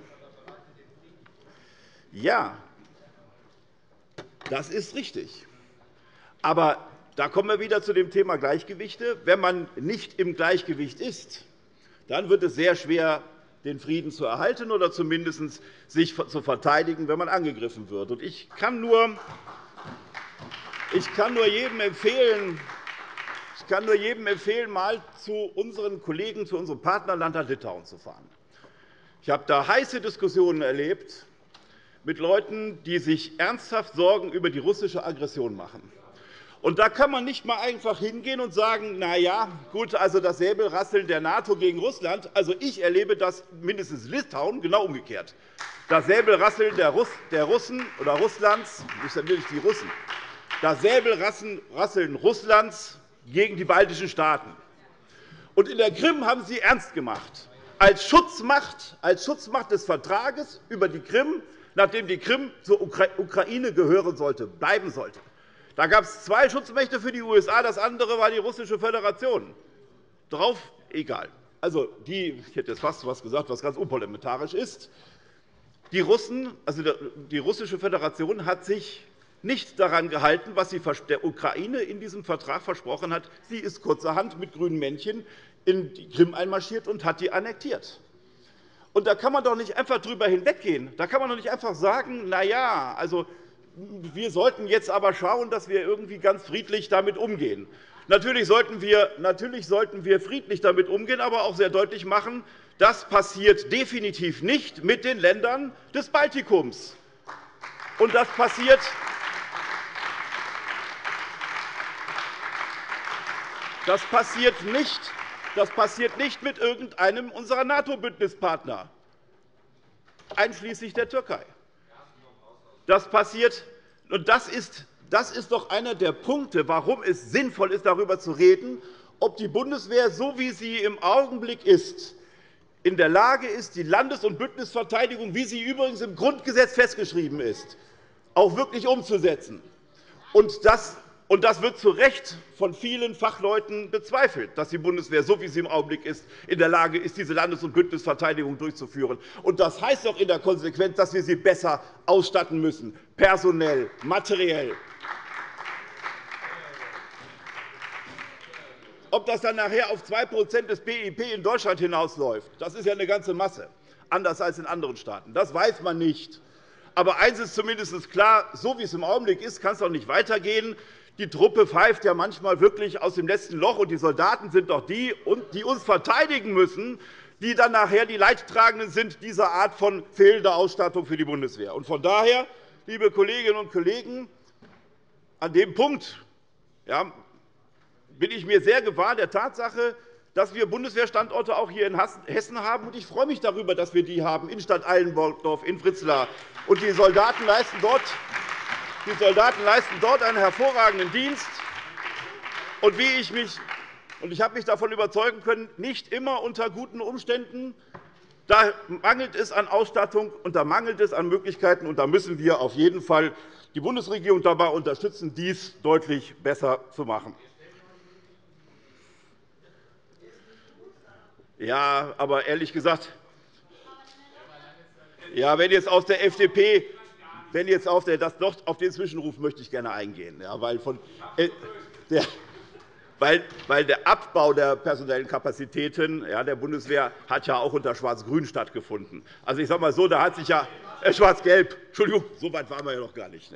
Speaker 2: Ja, das ist richtig. Aber da kommen wir wieder zu dem Thema Gleichgewichte. Wenn man nicht im Gleichgewicht ist, dann wird es sehr schwer, den Frieden zu erhalten oder zumindest sich zu verteidigen, wenn man angegriffen wird. Ich kann nur jedem empfehlen, mal zu unseren Kollegen, zu unserem Partnerland Litauen zu fahren. Ich habe da heiße Diskussionen erlebt mit Leuten, die sich ernsthaft Sorgen über die russische Aggression machen. Und da kann man nicht einmal einfach hingehen und sagen, na ja, gut, also das Säbelrasseln der NATO gegen Russland, also ich erlebe das mindestens in Litauen genau umgekehrt. Das Säbelrasseln der Russen oder Russlands, nicht die Russen, das Säbelrasseln Russlands gegen die baltischen Staaten. Und in der Krim haben Sie ernst gemacht. Als Schutzmacht des Vertrages über die Krim, nachdem die Krim zur Ukraine gehören sollte, bleiben sollte. Da gab es 2 Schutzmächte für die USA, das andere war die Russische Föderation. Drauf egal. Also ich hätte jetzt fast etwas gesagt, was ganz unparlamentarisch ist. Die Russische Föderation hat sich nicht daran gehalten, was sie der Ukraine in diesem Vertrag versprochen hat. Sie ist kurzerhand mit grünen Männchen in die Krim einmarschiert und hat die annektiert. Und da kann man doch nicht einfach drüber hinweggehen. Da kann man doch nicht einfach sagen, na ja, also wir sollten jetzt aber schauen, dass wir irgendwie ganz friedlich damit umgehen. Natürlich sollten wir friedlich damit umgehen, aber auch sehr deutlich machen, das passiert definitiv nicht mit den Ländern des Baltikums. Und das passiert nicht mit irgendeinem unserer NATO-Bündnispartner, einschließlich der Türkei. Das passiert, und das ist doch einer der Punkte, warum es sinnvoll ist, darüber zu reden, ob die Bundeswehr, so wie sie im Augenblick ist, in der Lage ist, die Landes- und Bündnisverteidigung, wie sie übrigens im Grundgesetz festgeschrieben ist, auch wirklich umzusetzen. Und das wird zu Recht von vielen Fachleuten bezweifelt, dass die Bundeswehr, so wie sie im Augenblick ist, in der Lage ist, diese Landes- und Bündnisverteidigung durchzuführen. Und das heißt doch in der Konsequenz, dass wir sie besser ausstatten müssen, personell, materiell. Ob das dann nachher auf 2 % des BIP in Deutschland hinausläuft, das ist ja eine ganze Masse, anders als in anderen Staaten. Das weiß man nicht. Aber eines ist zumindest klar, so wie es im Augenblick ist, kann es doch nicht weitergehen. Die Truppe pfeift ja manchmal wirklich aus dem letzten Loch, und die Soldaten sind doch die uns verteidigen müssen, die dann nachher die Leidtragenden sind dieser Art von fehlender Ausstattung für die Bundeswehr. Und von daher, liebe Kolleginnen und Kollegen, an dem Punkt bin ich mir sehr gewahr der Tatsache, dass wir Bundeswehrstandorte auch hier in Hessen haben. Und ich freue mich darüber, dass wir die haben, in Stadt-Allendorf, in Fritzlar. Und die Soldaten leisten dort einen hervorragenden Dienst. Und ich habe mich davon überzeugen können, nicht immer unter guten Umständen. Da mangelt es an Ausstattung, und da mangelt es an Möglichkeiten. Und da müssen wir auf jeden Fall die Bundesregierung dabei unterstützen, dies deutlich besser zu machen. Ja, aber ehrlich gesagt, ja, wenn jetzt aus der FDP, auf den Zwischenruf möchte ich gerne eingehen, weil der Abbau der personellen Kapazitäten der Bundeswehr hat ja auch unter Schwarz-Grün stattgefunden. Also ich sage mal so, da hat sich ja Schwarz-Gelb. Entschuldigung, so weit waren wir ja noch gar nicht.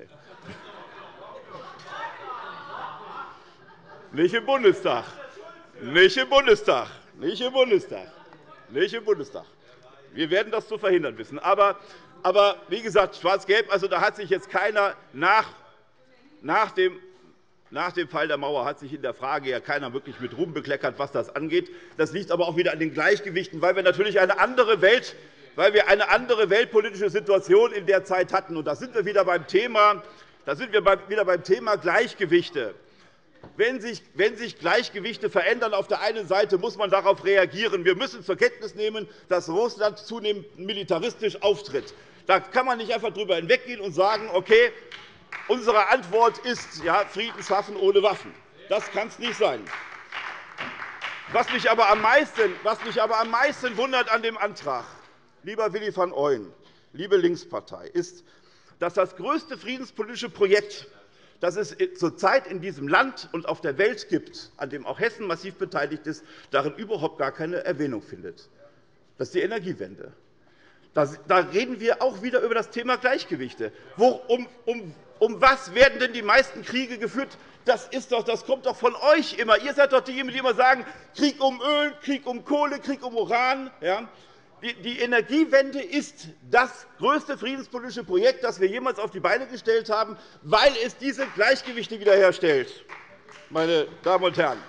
Speaker 2: Nicht im Bundestag. Nicht im Bundestag. Nicht im Bundestag. Nicht im Bundestag. Wir werden das zu verhindern wissen. Aber Aber wie gesagt, Schwarz-Gelb, also da hat sich jetzt keiner nach dem Fall der Mauer hat sich in der Frage ja keiner wirklich mit Ruhm bekleckert, was das angeht. Das liegt aber auch wieder an den Gleichgewichten, weil wir natürlich eine andere weltpolitische Situation in der Zeit hatten. Und da sind wir wieder beim Thema Gleichgewichte. Wenn sich Gleichgewichte verändern auf der einen Seite, muss man darauf reagieren. Wir müssen zur Kenntnis nehmen, dass Russland zunehmend militaristisch auftritt. Da kann man nicht einfach darüber hinweggehen und sagen, okay, unsere Antwort ist Frieden schaffen ohne Waffen. Das kann es nicht sein. Was mich aber am meisten wundert an dem Antrag, lieber Willi van Ooyen, liebe Linkspartei, ist, dass das größte friedenspolitische Projekt, das es zurzeit in diesem Land und auf der Welt gibt, an dem auch Hessen massiv beteiligt ist, darin überhaupt gar keine Erwähnung findet. Das ist die Energiewende. Da reden wir auch wieder über das Thema Gleichgewichte. Um was werden denn die meisten Kriege geführt? Das kommt doch von euch immer. Ihr seid doch diejenigen, die immer sagen, Krieg um Öl, Krieg um Kohle, Krieg um Uran. Ja? Die Energiewende ist das größte friedenspolitische Projekt, das wir jemals auf die Beine gestellt haben, weil es diese Gleichgewichte wiederherstellt. Meine Damen und Herren,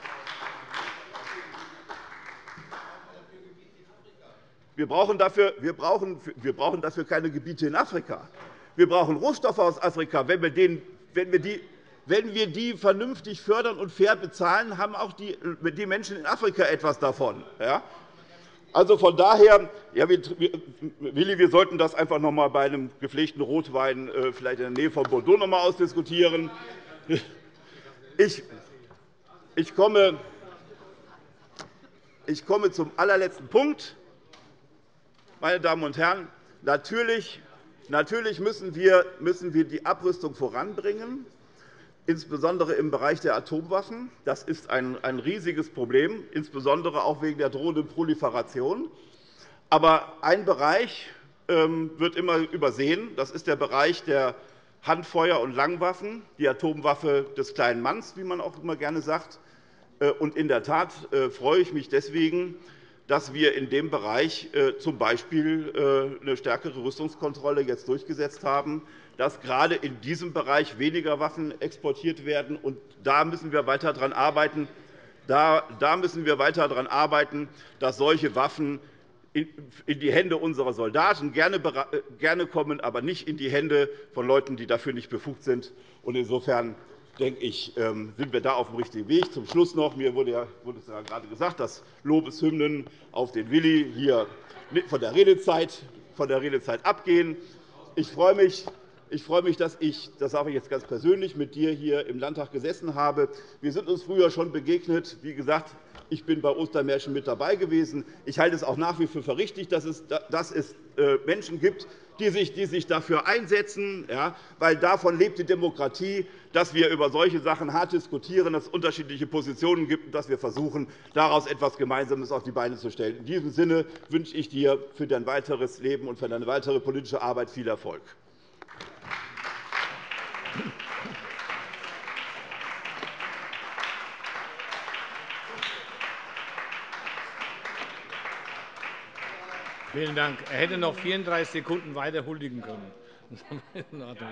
Speaker 2: wir brauchen dafür keine Gebiete in Afrika. Wir brauchen Rohstoffe aus Afrika. Wenn wir die vernünftig fördern und fair bezahlen, haben auch die Menschen in Afrika etwas davon. Ja? Also von daher, Willi, wir sollten das einfach noch einmal bei einem gepflegten Rotwein vielleicht in der Nähe von Bordeaux noch einmal ausdiskutieren. Ich komme zum allerletzten Punkt. Meine Damen und Herren, natürlich müssen wir die Abrüstung voranbringen, insbesondere im Bereich der Atomwaffen. Das ist ein riesiges Problem, insbesondere auch wegen der drohenden Proliferation. Aber ein Bereich wird immer übersehen. Das ist der Bereich der Handfeuer- und Langwaffen, die Atomwaffe des kleinen Manns, wie man auch immer gerne sagt. Und in der Tat freue ich mich deswegen, dass wir in dem Bereich z. B. eine stärkere Rüstungskontrolle jetzt durchgesetzt haben, dass gerade in diesem Bereich weniger Waffen exportiert werden. Und da müssen wir weiter daran arbeiten, dass solche Waffen in die Hände unserer Soldaten gerne kommen, aber nicht in die Hände von Leuten, die dafür nicht befugt sind. Insofern denke ich, sind wir da auf dem richtigen Weg. Zum Schluss noch, mir wurde es ja gerade gesagt, dass Lobeshymnen auf den Willi hier von der Redezeit abgehen. Ich freue mich, dass ich, das sage ich jetzt ganz persönlich, mit dir hier im Landtag gesessen habe. Wir sind uns früher schon begegnet. Wie gesagt, ich bin bei Ostermärschen mit dabei gewesen. Ich halte es auch nach wie vor für richtig, dass es Menschen gibt, die sich dafür einsetzen, weil davon lebt die Demokratie, dass wir über solche Sachen hart diskutieren, dass es unterschiedliche Positionen gibt und dass wir versuchen, daraus etwas Gemeinsames auf die Beine zu stellen. In diesem Sinne wünsche ich dir für dein weiteres Leben und für deine weitere politische Arbeit viel Erfolg.
Speaker 4: Vielen Dank. Er hätte noch 34 Sekunden weiter huldigen können. In Ordnung.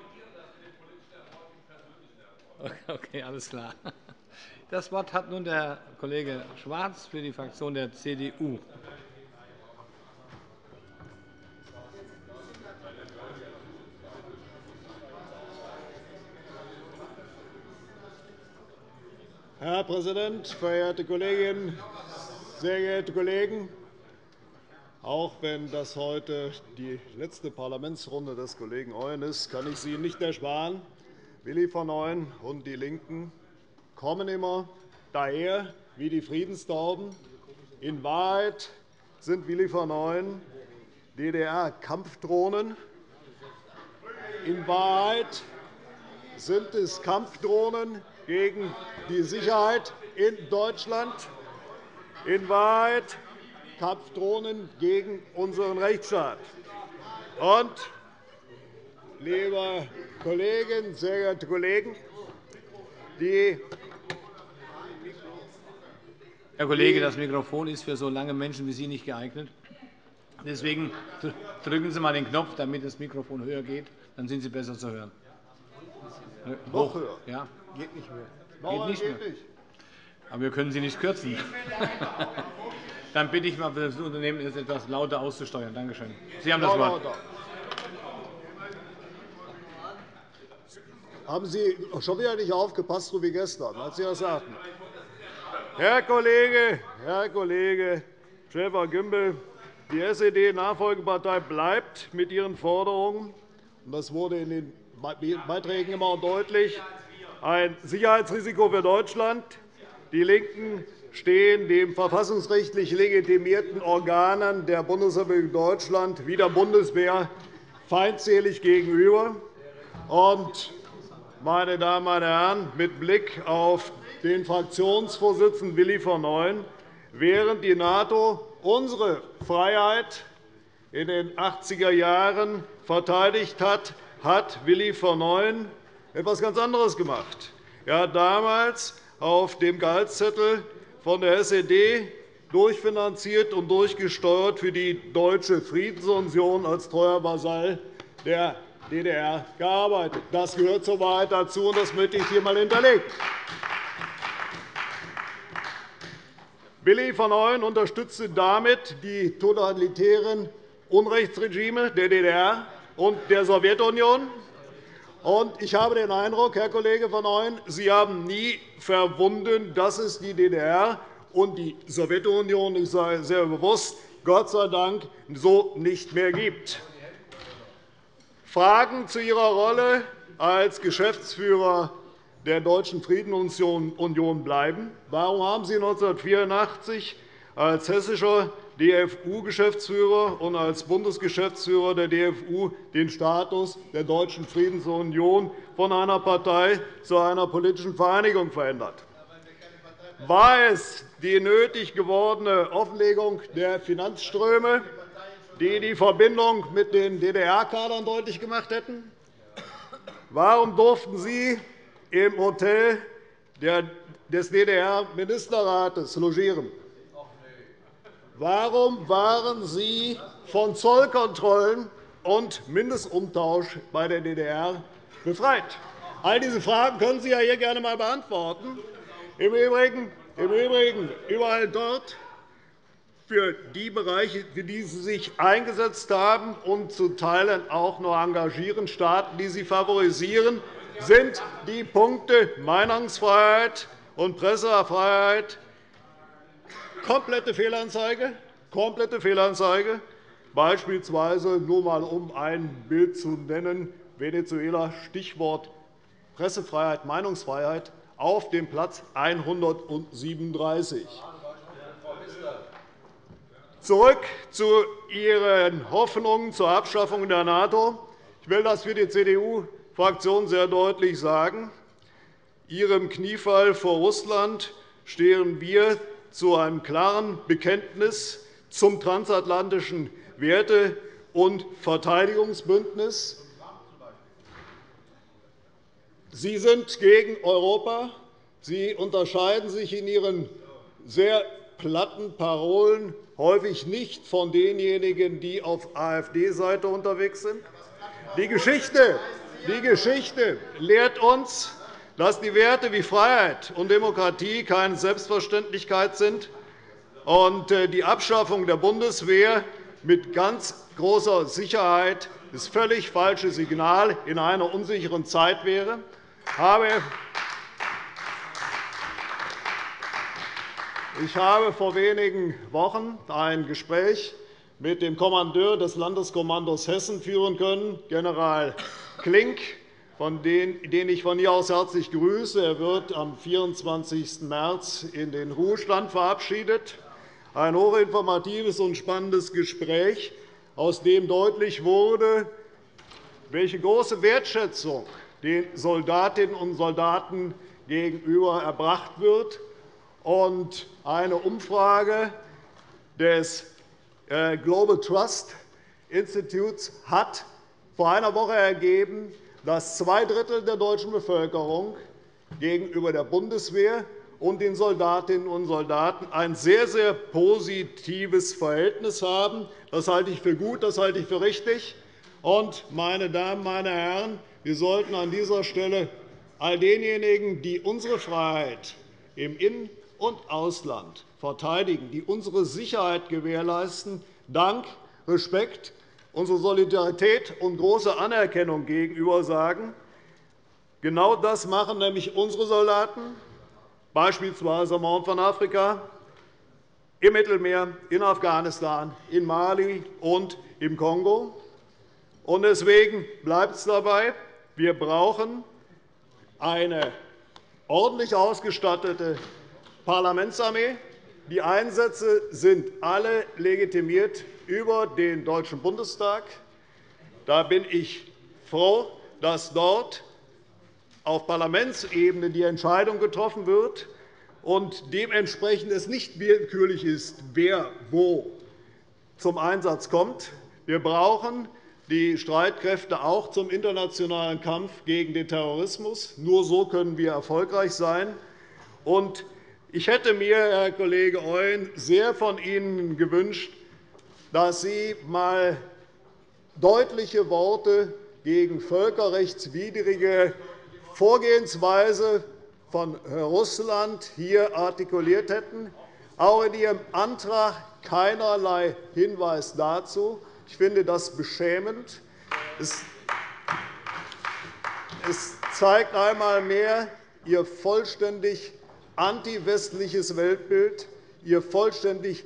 Speaker 4: Okay, alles klar. Das Wort hat nun der Kollege Schwarz für die Fraktion der CDU.
Speaker 6: Herr Präsident, verehrte Kolleginnen, sehr geehrte Kollegen! Auch wenn das heute die letzte Parlamentsrunde des Kollegen Ooyen ist, kann ich es Ihnen nicht ersparen. Willi van Ooyen und die LINKEN kommen immer daher wie die Friedenstauben. In Wahrheit sind Willi van Ooyen DDR-Kampfdrohnen. In Wahrheit sind es Kampfdrohnen gegen die Sicherheit in Deutschland. In Wahrheit Kampfdrohnen gegen unseren Rechtsstaat. Und, liebe Kolleginnen, sehr geehrte Kollegen,
Speaker 4: Herr Kollege, das Mikrofon ist für so lange Menschen wie Sie nicht geeignet. Deswegen drücken Sie einmal den Knopf, damit das Mikrofon höher geht. Dann sind Sie besser zu hören.
Speaker 6: Noch höher?
Speaker 4: Ja.
Speaker 6: Geht nicht mehr.
Speaker 4: Geht nicht mehr. Aber wir können Sie nicht kürzen. Dann bitte ich mal das Unternehmen, es etwas lauter auszusteuern. Danke schön. Sie haben das Wort.
Speaker 6: Haben Sie schon wieder nicht aufgepasst, so wie gestern, als Sie das sagten? Herr Kollege Schäfer-Gümbel, die SED-Nachfolgepartei bleibt mit ihren Forderungen, und das wurde in den Beiträgen immer deutlich, ein Sicherheitsrisiko für Deutschland. Die LINKEN stehen den verfassungsrechtlich legitimierten Organen der Bundesrepublik Deutschland wie der Bundeswehr feindselig gegenüber. Und, meine Damen, meine Herren, mit Blick auf den Fraktionsvorsitzenden Willi von Neuen, während die NATO unsere Freiheit in den 80er Jahren verteidigt hat, hat Willi von Neuen etwas ganz anderes gemacht. Er hat damals auf dem Gehaltszettel von der SED durchfinanziert und durchgesteuert für die Deutsche Friedensunion als treuer Vasall der DDR gearbeitet. Das gehört zur Wahrheit dazu, und das möchte ich hier einmal hinterlegen. Willi von Neuen unterstützte damit die totalitären Unrechtsregime der DDR und der Sowjetunion. Ich habe den Eindruck, Herr Kollege von Neuen, Sie haben nie verwunden, dass es die DDR und die Sowjetunion, ich sage sehr bewusst, Gott sei Dank, so nicht mehr gibt. Fragen zu Ihrer Rolle als Geschäftsführer der Deutschen Friedensunion bleiben. Warum haben Sie 1984 als hessischer DFU-Geschäftsführer und als Bundesgeschäftsführer der DFU den Status der Deutschen Friedensunion von einer Partei zu einer politischen Vereinigung verändert? War es die nötig gewordene Offenlegung der Finanzströme, die die Verbindung mit den DDR-Kadern deutlich gemacht hätten? Warum durften Sie im Hotel des DDR-Ministerrates logieren? Warum waren Sie von Zollkontrollen und Mindestumtausch bei der DDR befreit? All diese Fragen können Sie ja hier gerne einmal beantworten. Im Übrigen überall dort, für die Bereiche, für die Sie sich eingesetzt haben und zu Teilen auch noch engagieren, Staaten, die Sie favorisieren, sind die Punkte Meinungsfreiheit und Pressefreiheit komplette Fehlanzeige. Beispielsweise, nur einmal um ein Bild zu nennen, Venezuela, Stichwort Pressefreiheit, Meinungsfreiheit, auf dem Platz 137. Zurück zu Ihren Hoffnungen zur Abschaffung der NATO. Ich will das für die CDU-Fraktion sehr deutlich sagen. Ihrem Kniefall vor Russland stehen wir zu einem klaren Bekenntnis zum transatlantischen Werte- und Verteidigungsbündnis. Sie sind gegen Europa. Sie unterscheiden sich in Ihren sehr platten Parolen häufig nicht von denjenigen, die auf AfD-Seite unterwegs sind. Die Geschichte lehrt uns, dass die Werte wie Freiheit und Demokratie keine Selbstverständlichkeit sind und die Abschaffung der Bundeswehr mit ganz großer Sicherheit das völlig falsche Signal in einer unsicheren Zeit wäre. Ich habe vor wenigen Wochen ein Gespräch mit dem Kommandeur des Landeskommandos Hessen führen können, General Klink, den ich von hier aus herzlich grüße. Er wird am 24. März in den Ruhestand verabschiedet. Ein hochinformatives und spannendes Gespräch, aus dem deutlich wurde, welche große Wertschätzung den Soldatinnen und Soldaten gegenüber erbracht wird. Und eine Umfrage des Global Trust Institutes hat vor einer Woche ergeben, dass 2 Drittel der deutschen Bevölkerung gegenüber der Bundeswehr und den Soldatinnen und Soldaten ein sehr, sehr positives Verhältnis haben. Das halte ich für gut, das halte ich für richtig. Und, meine Damen, meine Herren, wir sollten an dieser Stelle all denjenigen, die unsere Freiheit im In- und Ausland verteidigen, die unsere Sicherheit gewährleisten, Dank, Respekt, unsere Solidarität und große Anerkennung gegenüber sagen. Genau das machen nämlich unsere Soldaten, beispielsweise am Horn von Afrika, im Mittelmeer, in Afghanistan, in Mali und im Kongo. Deswegen bleibt es dabei, wir brauchen eine ordentlich ausgestattete Parlamentsarmee. Die Einsätze sind alle legitimiert über den Deutschen Bundestag. Da bin ich froh, dass dort auf Parlamentsebene die Entscheidung getroffen wird und dementsprechend es nicht willkürlich ist, wer wo zum Einsatz kommt. Wir brauchen die Streitkräfte auch zum internationalen Kampf gegen den Terrorismus. Nur so können wir erfolgreich sein. Ich hätte mir, Herr Kollege Euen, sehr von Ihnen gewünscht, dass Sie einmal deutliche Worte gegen völkerrechtswidrige Vorgehensweise von Russland hier artikuliert hätten. Auch in Ihrem Antrag keinerlei Hinweis dazu. Ich finde das beschämend. Es zeigt einmal mehr Ihr vollständig antiwestliches Weltbild, Ihr vollständig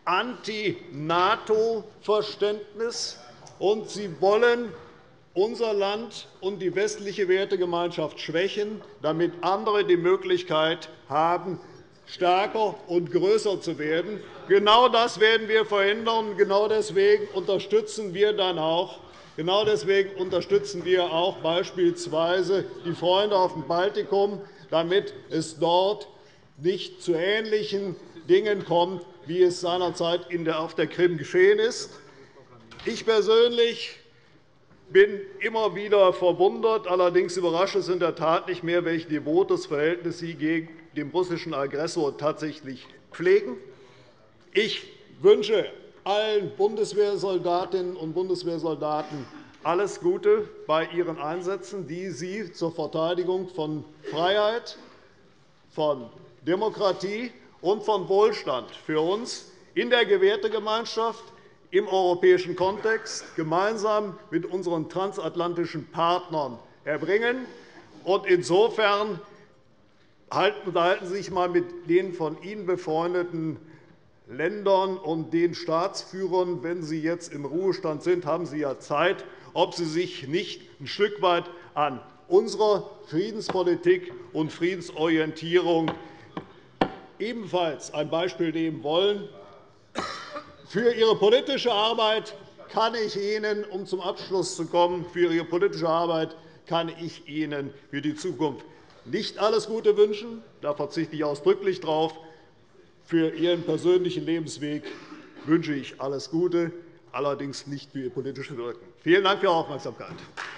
Speaker 6: anti-NATO-Verständnis, und Sie wollen unser Land und die westliche Wertegemeinschaft schwächen, damit andere die Möglichkeit haben, stärker und größer zu werden. Genau das werden wir verhindern. Genau deswegen unterstützen wir dann auch. Genau deswegen unterstützen wir auch beispielsweise die Freunde auf dem Baltikum, damit es dort nicht zu ähnlichen Dingen kommt, wie es seinerzeit auf der Krim geschehen ist. Ich persönlich bin immer wieder verwundert. Allerdings überrascht es in der Tat nicht mehr, welch devotes Verhältnis Sie gegen den russischen Aggressor tatsächlich pflegen. Ich wünsche allen Bundeswehrsoldatinnen und Bundeswehrsoldaten alles Gute bei ihren Einsätzen, die sie zur Verteidigung von Freiheit, von Demokratie und von Wohlstand für uns in der Wertegemeinschaft im europäischen Kontext gemeinsam mit unseren transatlantischen Partnern erbringen. Insofern unterhalten Sie sich einmal mit den von Ihnen befreundeten Ländern und den Staatsführern. Wenn Sie jetzt im Ruhestand sind, haben Sie ja Zeit, ob Sie sich nicht ein Stück weit an unserer Friedenspolitik und Friedensorientierung ebenfalls ein Beispiel nehmen wollen. Für Ihre politische Arbeit kann ich Ihnen, um zum Abschluss zu kommen, für Ihre politische Arbeit kann ich Ihnen für die Zukunft nicht alles Gute wünschen. Da verzichte ich ausdrücklich darauf. Für Ihren persönlichen Lebensweg wünsche ich alles Gute, allerdings nicht für Ihr politisches Wirken. Vielen Dank für Ihre Aufmerksamkeit.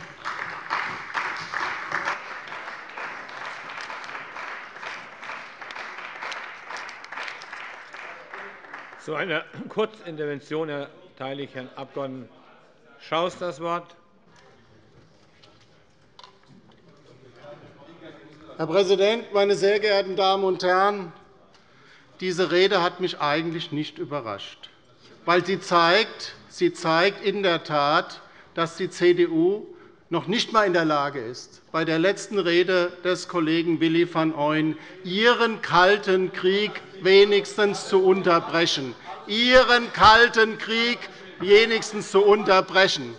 Speaker 4: Zu einer Kurzintervention erteile ich Herrn Abg. Schaus das Wort.
Speaker 7: Herr Präsident, meine sehr geehrten Damen und Herren! Diese Rede hat mich eigentlich nicht überrascht, weil sie zeigt in der Tat, dass die CDU noch nicht einmal in der Lage ist, bei der letzten Rede des Kollegen Willi van Ooyen Ihren kalten Krieg wenigstens zu unterbrechen. Ihren kalten Krieg wenigstens zu unterbrechen.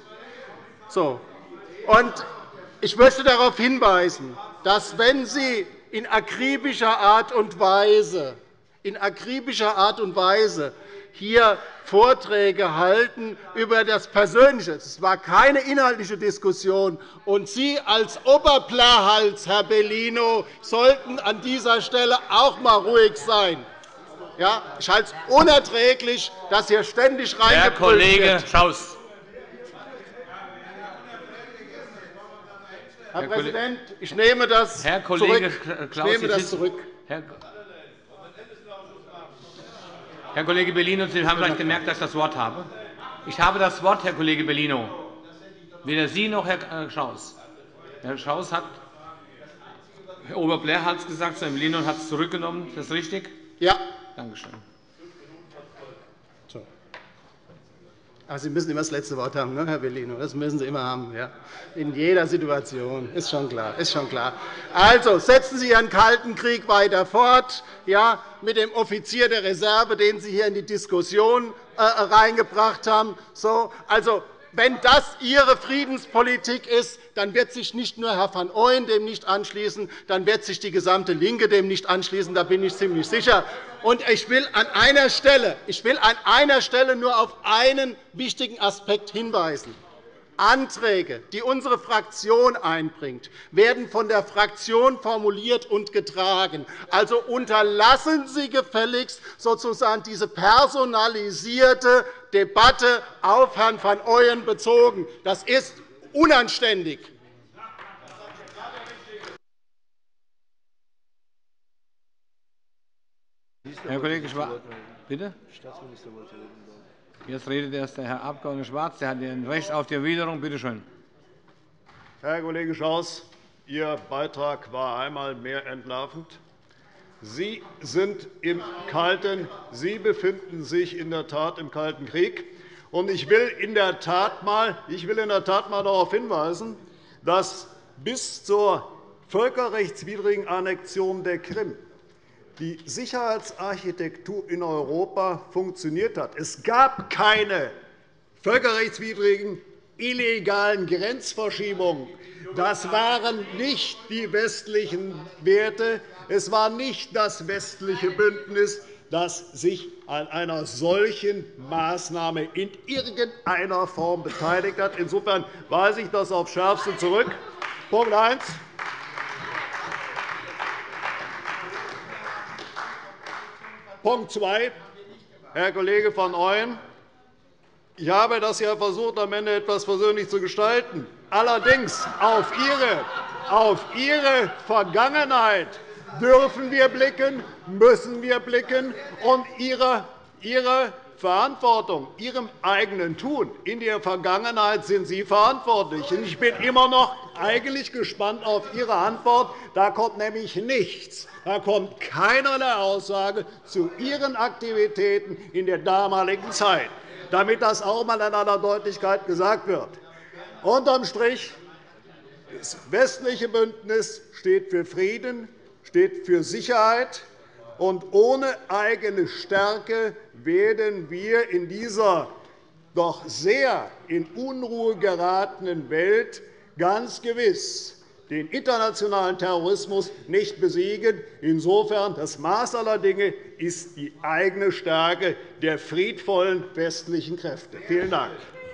Speaker 7: Ich möchte darauf hinweisen, dass, wenn Sie in akribischer Art und Weise hier Vorträge halten über das Persönliche. Es war keine inhaltliche Diskussion. Und Sie als Oberplärhals, Herr Bellino, sollten an dieser Stelle auch einmal ruhig sein. Ja, ich halte es unerträglich, dass hier ständig reingebrüllt wird.
Speaker 4: Herr Kollege Schaus.
Speaker 7: Herr Präsident, ich nehme das
Speaker 4: Herr Kollege
Speaker 7: zurück.
Speaker 4: Klaus,
Speaker 7: ich nehme das zurück.
Speaker 4: Herr Kollege Bellino, Sie haben vielleicht gemerkt, dass ich das Wort habe. Ich habe das Wort, Herr Kollege Bellino. Weder Sie noch Herr Schaus. Herr Schaus hat, Herr Oberbler hat es gesagt, Herr Bellino hat es zurückgenommen. Ist das richtig?
Speaker 7: Ja.
Speaker 4: Danke schön.
Speaker 7: Aber Sie müssen immer das letzte Wort haben, ne, Herr Bellino. Das müssen Sie immer haben. Ja. In jeder Situation. Ist schon klar. Ist schon klar. Also, setzen Sie Ihren Kalten Krieg weiter fort, ja, mit dem Offizier der Reserve, den Sie hier in die Diskussion reingebracht haben. So, also, wenn das Ihre Friedenspolitik ist, dann wird sich nicht nur Herr van Ooyen dem nicht anschließen, dann wird sich die gesamte LINKE dem nicht anschließen. Da bin ich ziemlich sicher. Und ich will an einer Stelle nur auf einen wichtigen Aspekt hinweisen. Anträge, die unsere Fraktion einbringt, werden von der Fraktion formuliert und getragen. Also unterlassen Sie gefälligst sozusagen diese personalisierte Debatte auf Herrn van Ooyen bezogen. Das ist unanständig.
Speaker 4: Herr Kollege Schwarz, bitte? Jetzt redet erst der Herr Abg. Schwarz. Der hat ein Recht auf die Erwiderung. Bitte schön.
Speaker 6: Herr Kollege Schaus, Ihr Beitrag war einmal mehr entlarvend. Sie sind im Kalten, Sie befinden sich in der Tat im Kalten Krieg. Und ich will in der Tat mal darauf hinweisen, dass bis zur völkerrechtswidrigen Annexion der Krim die Sicherheitsarchitektur in Europa funktioniert hat. Es gab keine völkerrechtswidrigen, illegalen Grenzverschiebungen. Das waren nicht die westlichen Werte. Es war nicht das westliche Bündnis, das sich an einer solchen Maßnahme in irgendeiner Form beteiligt hat. Insofern weise ich das aufs Schärfste zurück. Punkt 1. Punkt 2. Herr Kollege van Ooyen, ich habe das ja versucht, am Ende etwas versöhnlich zu gestalten. Allerdings auf Ihre Vergangenheit dürfen wir blicken, müssen wir blicken, und Ihre Verantwortung, Ihrem eigenen Tun in der Vergangenheit sind Sie verantwortlich. Ich bin immer noch eigentlich gespannt auf Ihre Antwort. Da kommt nämlich nichts. Da kommt keinerlei Aussage zu Ihren Aktivitäten in der damaligen Zeit, damit das auch einmal in aller Deutlichkeit gesagt wird. Unterm Strich, das westliche Bündnis steht für Frieden, steht für Sicherheit. Und ohne eigene Stärke werden wir in dieser doch sehr in Unruhe geratenen Welt ganz gewiss den internationalen Terrorismus nicht besiegen. Insofern das Maß aller Dinge ist die eigene Stärke der friedvollen westlichen Kräfte. Vielen Dank.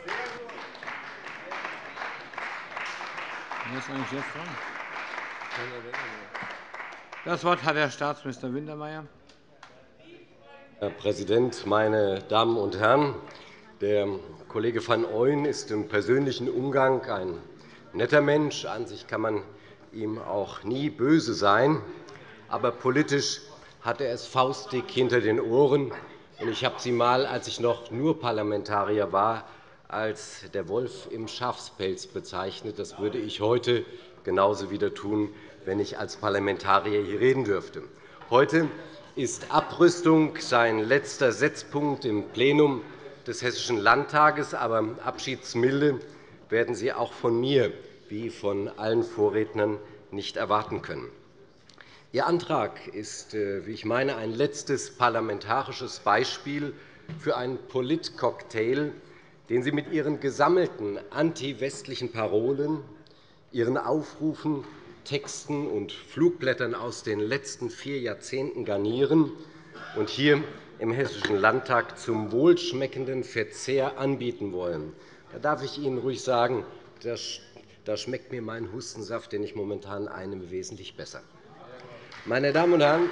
Speaker 4: Das Wort hat Herr Staatsminister Wintermeyer.
Speaker 8: Herr Präsident, meine Damen und Herren! Der Kollege van Ooyen ist im persönlichen Umgang ein netter Mensch. An sich kann man ihm auch nie böse sein. Aber politisch hat er es faustdick hinter den Ohren. Ich habe Sie einmal, als ich noch nur Parlamentarier war, als der Wolf im Schafspelz bezeichnet. Das würde ich heute genauso wieder tun, wenn ich als Parlamentarier hier reden dürfte. Heute ist Abrüstung sein letzter Setzpunkt im Plenum des Hessischen Landtages. Aber Abschiedsmilde werden Sie auch von mir wie von allen Vorrednern nicht erwarten können. Ihr Antrag ist, wie ich meine, ein letztes parlamentarisches Beispiel für einen Politcocktail, den Sie mit Ihren gesammelten antiwestlichen Parolen, Ihren Aufrufen, Texten und Flugblättern aus den letzten 4 Jahrzehnten garnieren und hier im Hessischen Landtag zum wohlschmeckenden Verzehr anbieten wollen. Da darf ich Ihnen ruhig sagen, da schmeckt mir mein Hustensaft, den ich momentan einnehme, wesentlich besser. Meine Damen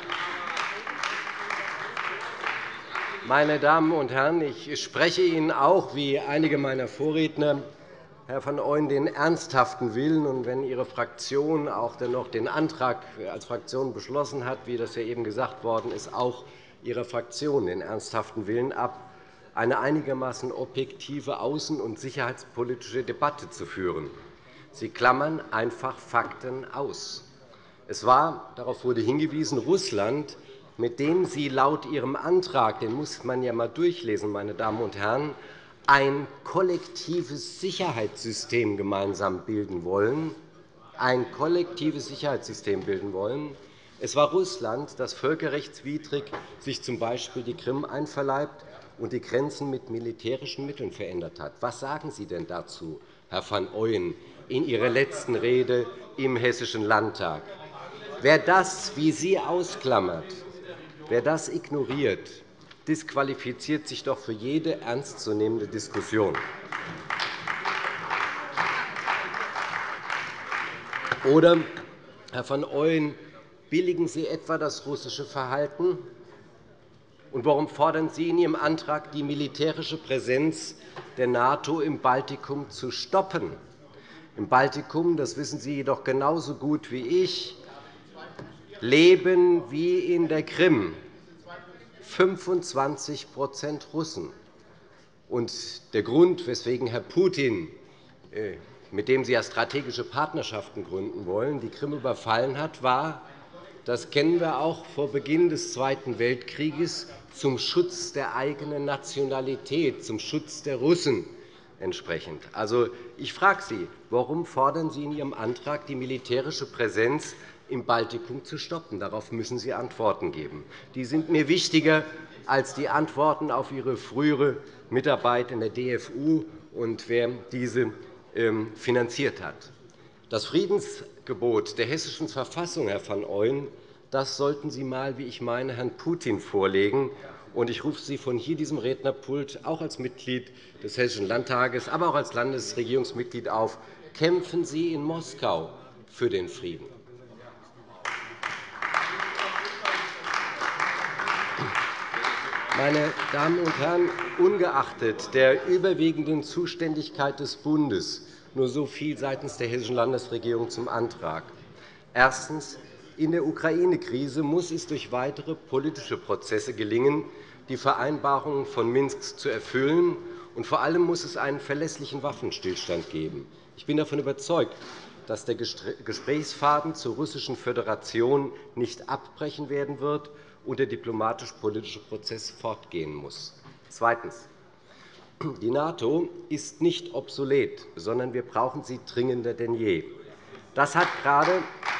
Speaker 8: und Herren, ich spreche Ihnen auch, wie einige meiner Vorredner, Herr van Ooyen, den ernsthaften Willen. Und wenn Ihre Fraktion auch dennoch den Antrag als Fraktion beschlossen hat, wie das ja eben gesagt worden ist, auch Ihrer Fraktion den ernsthaften Willen ab, eine einigermaßen objektive außen- und sicherheitspolitische Debatte zu führen. Sie klammern einfach Fakten aus. Es war, darauf wurde hingewiesen, Russland, mit dem Sie laut Ihrem Antrag, den muss man ja einmal durchlesen, meine Damen und Herren, ein kollektives Sicherheitssystem gemeinsam bilden wollen. Ein kollektives Sicherheitssystem bilden wollen. Es war Russland, das völkerrechtswidrig sich z. B. die Krim einverleibt und die Grenzen mit militärischen Mitteln verändert hat. Was sagen Sie denn dazu, Herr van Ooyen, in Ihrer letzten Rede im Hessischen Landtag? Wer das, wie Sie ausklammert, wer das ignoriert, disqualifiziert sich doch für jede ernstzunehmende Diskussion. Oder, Herr van Ooyen, billigen Sie etwa das russische Verhalten? Und warum fordern Sie in Ihrem Antrag, die militärische Präsenz der NATO im Baltikum zu stoppen? Im Baltikum, das wissen Sie jedoch genauso gut wie ich, leben wie in der Krim 25 Russen. Und der Grund, weswegen Herr Putin, mit dem Sie ja strategische Partnerschaften gründen wollen, die Krim überfallen hat, war, das kennen wir auch vor Beginn des Zweiten Weltkrieges, zum Schutz der eigenen Nationalität, zum Schutz der Russen entsprechend. Also, ich frage Sie, warum fordern Sie in Ihrem Antrag, die militärische Präsenz im Baltikum zu stoppen? Darauf müssen Sie Antworten geben. Die sind mir wichtiger als die Antworten auf Ihre frühere Mitarbeit in der DFU und wer diese finanziert hat. Das Friedensgebot der Hessischen Verfassung, Herr van Ooyen, das sollten Sie einmal, wie ich meine, Herrn Putin vorlegen. Ich rufe Sie von hier diesem Rednerpult auch als Mitglied des Hessischen Landtages, aber auch als Landesregierungsmitglied auf: Kämpfen Sie in Moskau für den Frieden. Meine Damen und Herren, ungeachtet der überwiegenden Zuständigkeit des Bundes nur so viel seitens der Hessischen Landesregierung zum Antrag. Erstens. In der Ukraine-Krise muss es durch weitere politische Prozesse gelingen, die Vereinbarungen von Minsk zu erfüllen. Und vor allem muss es einen verlässlichen Waffenstillstand geben. Ich bin davon überzeugt, dass der Gesprächsfaden zur Russischen Föderation nicht abbrechen werden wird und der diplomatisch-politische Prozess fortgehen muss. Zweitens. Die NATO ist nicht obsolet, sondern wir brauchen sie dringender denn je. Das hat gerade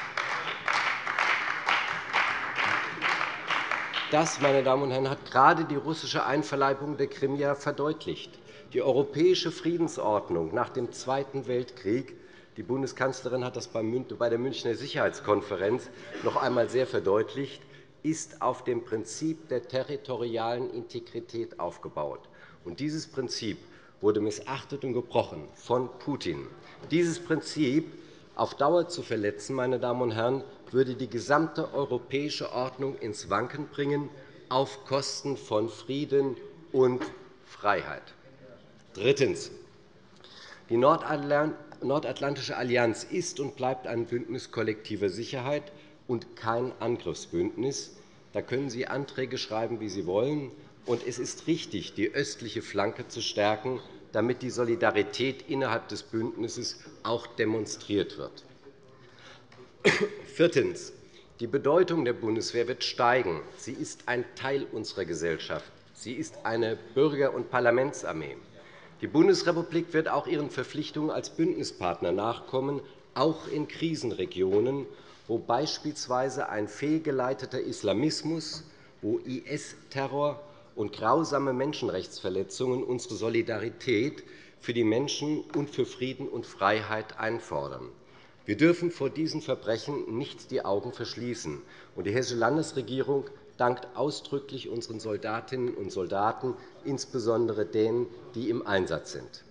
Speaker 8: Das, meine Damen und Herren, hat gerade die russische Einverleibung der Krim ja verdeutlicht. Die europäische Friedensordnung nach dem Zweiten Weltkrieg, die Bundeskanzlerin hat das bei der Münchner Sicherheitskonferenz noch einmal sehr verdeutlicht, ist auf dem Prinzip der territorialen Integrität aufgebaut. Und dieses Prinzip wurde missachtet und gebrochen von Putin. Dieses Prinzip auf Dauer zu verletzen, meine Damen und Herren, würde die gesamte europäische Ordnung ins Wanken bringen, auf Kosten von Frieden und Freiheit. Drittens. Die Nordatlantische Allianz ist und bleibt ein Bündnis kollektiver Sicherheit und kein Angriffsbündnis. Da können Sie Anträge schreiben, wie Sie wollen. Und es ist richtig, die östliche Flanke zu stärken, damit die Solidarität innerhalb des Bündnisses auch demonstriert wird. Viertens. Die Bedeutung der Bundeswehr wird steigen. Sie ist ein Teil unserer Gesellschaft. Sie ist eine Bürger- und Parlamentsarmee. Die Bundesrepublik wird auch ihren Verpflichtungen als Bündnispartner nachkommen, auch in Krisenregionen, wo beispielsweise ein fehlgeleiteter Islamismus, wo IS-Terror und grausame Menschenrechtsverletzungen unsere Solidarität für die Menschen und für Frieden und Freiheit einfordern. Wir dürfen vor diesen Verbrechen nicht die Augen verschließen. Die Hessische Landesregierung dankt ausdrücklich unseren Soldatinnen und Soldaten, insbesondere denen, die im Einsatz sind.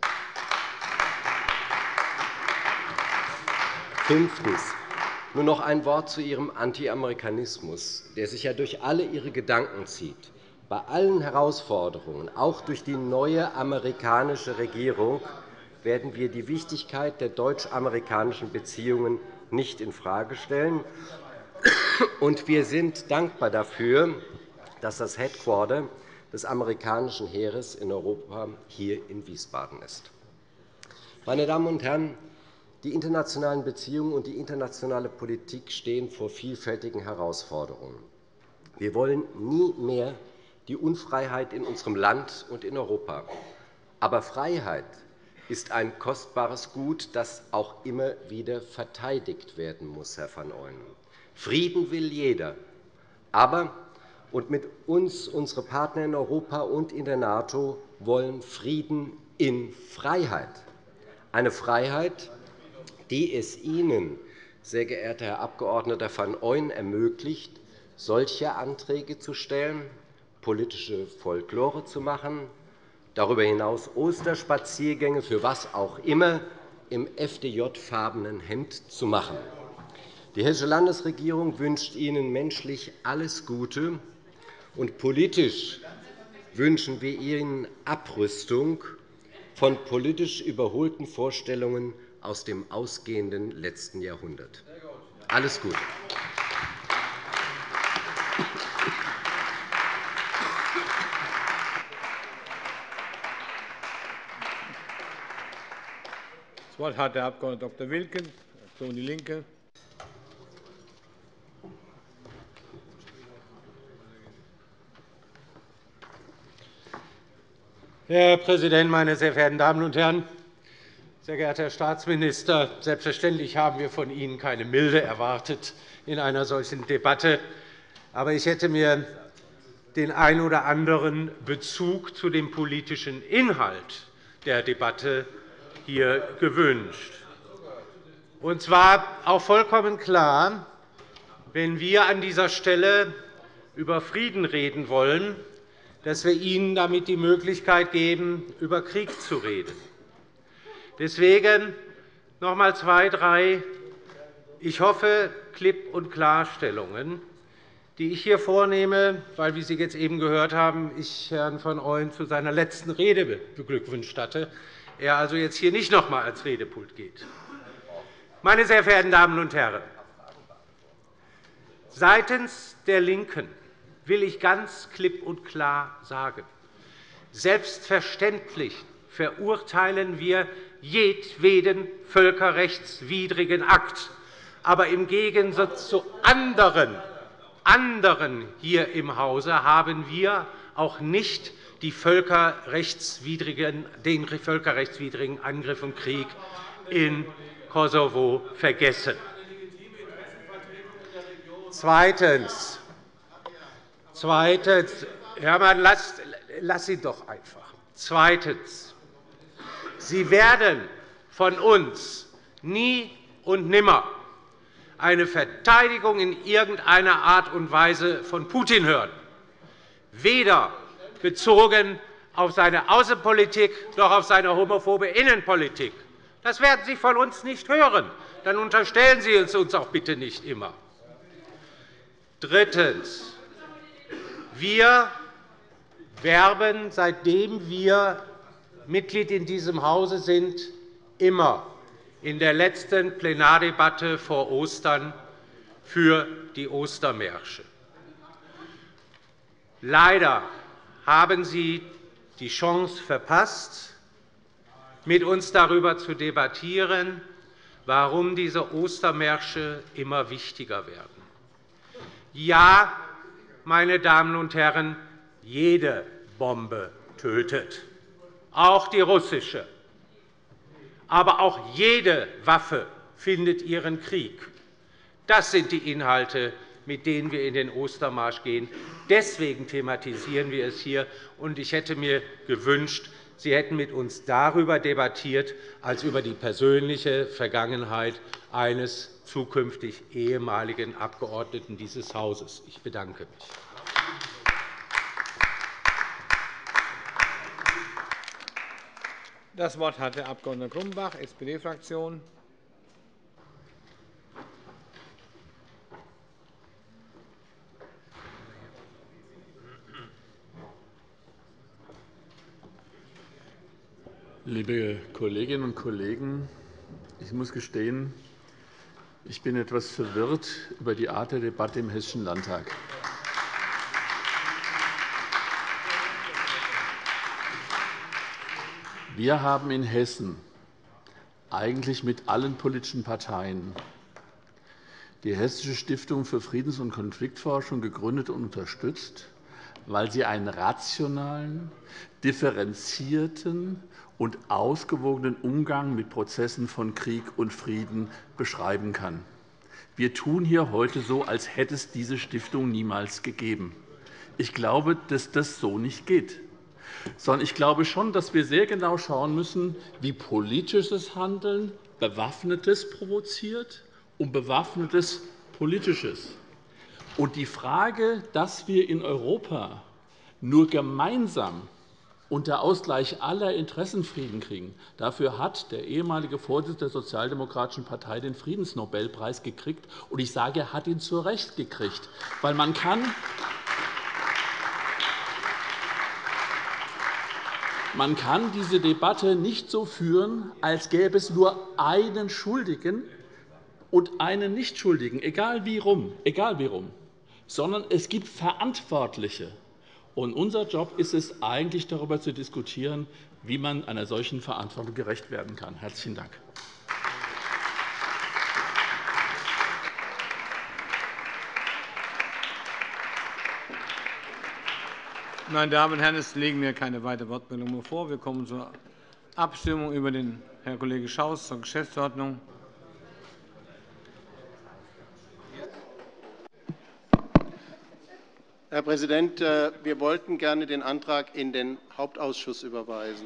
Speaker 8: Fünftens. Nur noch ein Wort zu Ihrem Anti-Amerikanismus, der sich ja durch alle Ihre Gedanken zieht. Bei allen Herausforderungen, auch durch die neue amerikanische Regierung, werden wir die Wichtigkeit der deutsch-amerikanischen Beziehungen nicht infrage stellen. Und wir sind dankbar dafür, dass das Headquarter des amerikanischen Heeres in Europa hier in Wiesbaden ist. Meine Damen und Herren, die internationalen Beziehungen und die internationale Politik stehen vor vielfältigen Herausforderungen. Wir wollen nie mehr die Unfreiheit in unserem Land und in Europa. Aber Freiheit ist ein kostbares Gut, das auch immer wieder verteidigt werden muss, Herr van Ooyen. Frieden will jeder. Aber und mit uns unsere Partner in Europa und in der NATO wollen Frieden in Freiheit. Eine Freiheit, die es Ihnen, sehr geehrter Herr Abg. van Ooyen, ermöglicht, solche Anträge zu stellen, politische Folklore zu machen, darüber hinaus Osterspaziergänge für was auch immer im FDJ-farbenen Hemd zu machen. Die Hessische Landesregierung wünscht Ihnen menschlich alles Gute, und politisch wünschen wir Ihnen Abrüstung von politisch überholten Vorstellungen aus dem ausgehenden letzten Jahrhundert. Alles Gute.
Speaker 9: Das Wort hat der Abg. Dr. Wilken, Fraktion DIE LINKE.
Speaker 1: Herr Präsident, meine sehr verehrten Damen und Herren! Sehr geehrter Herr Staatsminister, selbstverständlich haben wir von Ihnen keine Milde erwartet in einer solchen Debatte. Aber ich hätte mir den einen oder anderen Bezug zu dem politischen Inhalt der Debatte hier gewünscht. Und zwar auch vollkommen klar, wenn wir an dieser Stelle über Frieden reden wollen, dass wir Ihnen damit die Möglichkeit geben, über Krieg zu reden. Deswegen noch einmal 2, 3, ich hoffe, Klipp- und Klarstellungen, die ich hier vornehme, weil, wie Sie jetzt eben gehört haben, ich Herrn van Ooyen zu seiner letzten Rede beglückwünscht hatte, er also jetzt hier nicht noch einmal ans Redepult geht. Meine sehr verehrten Damen und Herren, seitens der LINKEN will ich ganz klipp und klar sagen, selbstverständlich verurteilen wir jedweden völkerrechtswidrigen Akt. Aber im Gegensatz zu anderen hier im Hause haben wir auch nicht den völkerrechtswidrigen Angriff und Krieg in Kosovo vergessen. Zweitens, ja, man lass sie doch einfach. Zweitens. Sie werden von uns nie und nimmer eine Verteidigung in irgendeiner Art und Weise von Putin hören, weder bezogen auf seine Außenpolitik noch auf seine homophobe Innenpolitik. Das werden Sie von uns nicht hören. Dann unterstellen Sie es uns auch bitte nicht immer. Drittens. Wir werben, seitdem wir Mitglied in diesem Hause sind, immer in der letzten Plenardebatte vor Ostern für die Ostermärsche. Leider haben Sie die Chance verpasst, mit uns darüber zu debattieren, warum diese Ostermärsche immer wichtiger werden. Ja, meine Damen und Herren, jede Bombe tötet, auch die russische. Aber auch jede Waffe findet ihren Krieg. Das sind die Inhalte, mit denen wir in den Ostermarsch gehen. Deswegen thematisieren wir es hier. Ich hätte mir gewünscht, Sie hätten mit uns darüber debattiert, als über die persönliche Vergangenheit eines zukünftig ehemaligen Abgeordneten dieses Hauses. Ich bedanke mich.
Speaker 9: Das Wort hat der Abg. Grumbach, SPD-Fraktion.
Speaker 10: Liebe Kolleginnen und Kollegen, ich muss gestehen, ich bin etwas verwirrt über die Art der Debatte im Hessischen Landtag. Wir haben in Hessen eigentlich mit allen politischen Parteien die Hessische Stiftung für Friedens- und Konfliktforschung gegründet und unterstützt, weil sie einen rationalen, differenzierten und ausgewogenen Umgang mit Prozessen von Krieg und Frieden beschreiben kann. Wir tun hier heute so, als hätte es diese Stiftung niemals gegeben. Ich glaube, dass das so nicht geht. Sondern ich glaube schon, dass wir sehr genau schauen müssen, wie politisches Handeln Bewaffnetes provoziert und Bewaffnetes Politisches. Und die Frage, dass wir in Europa nur gemeinsam unter Ausgleich aller Interessen Frieden kriegen, dafür hat der ehemalige Vorsitzende der Sozialdemokratischen Partei den Friedensnobelpreis gekriegt. Und ich sage, er hat ihn zu Recht gekriegt. Weil man kann diese Debatte nicht so führen, als gäbe es nur einen Schuldigen und einen Nichtschuldigen, egal wie rum, sondern es gibt Verantwortliche. Und unser Job ist es eigentlich, darüber zu diskutieren, wie man einer solchen Verantwortung gerecht werden kann. Herzlichen Dank.
Speaker 9: Meine Damen und Herren, es liegen mir keine weiteren Wortmeldungen mehr vor. Wir kommen zur Abstimmung über den Herrn Kollege Schaus zur Geschäftsordnung.
Speaker 7: Herr Präsident, wir wollten gerne den Antrag in den Hauptausschuss überweisen.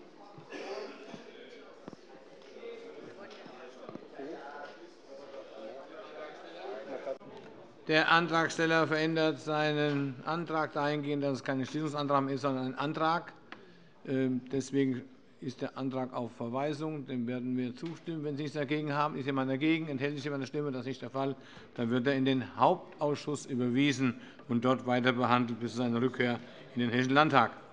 Speaker 9: Der Antragsteller verändert seinen Antrag dahingehend, dass es kein Entschließungsantrag ist, sondern ein Antrag. Deswegen ist der Antrag auf Verweisung. Dem werden wir zustimmen, wenn Sie nichts dagegen haben. Ist jemand dagegen? Enthält sich jemand der Stimme? Das ist nicht der Fall. Dann wird er in den Hauptausschuss überwiesen und dort weiter behandelt bis zu seiner Rückkehr in den Hessischen Landtag.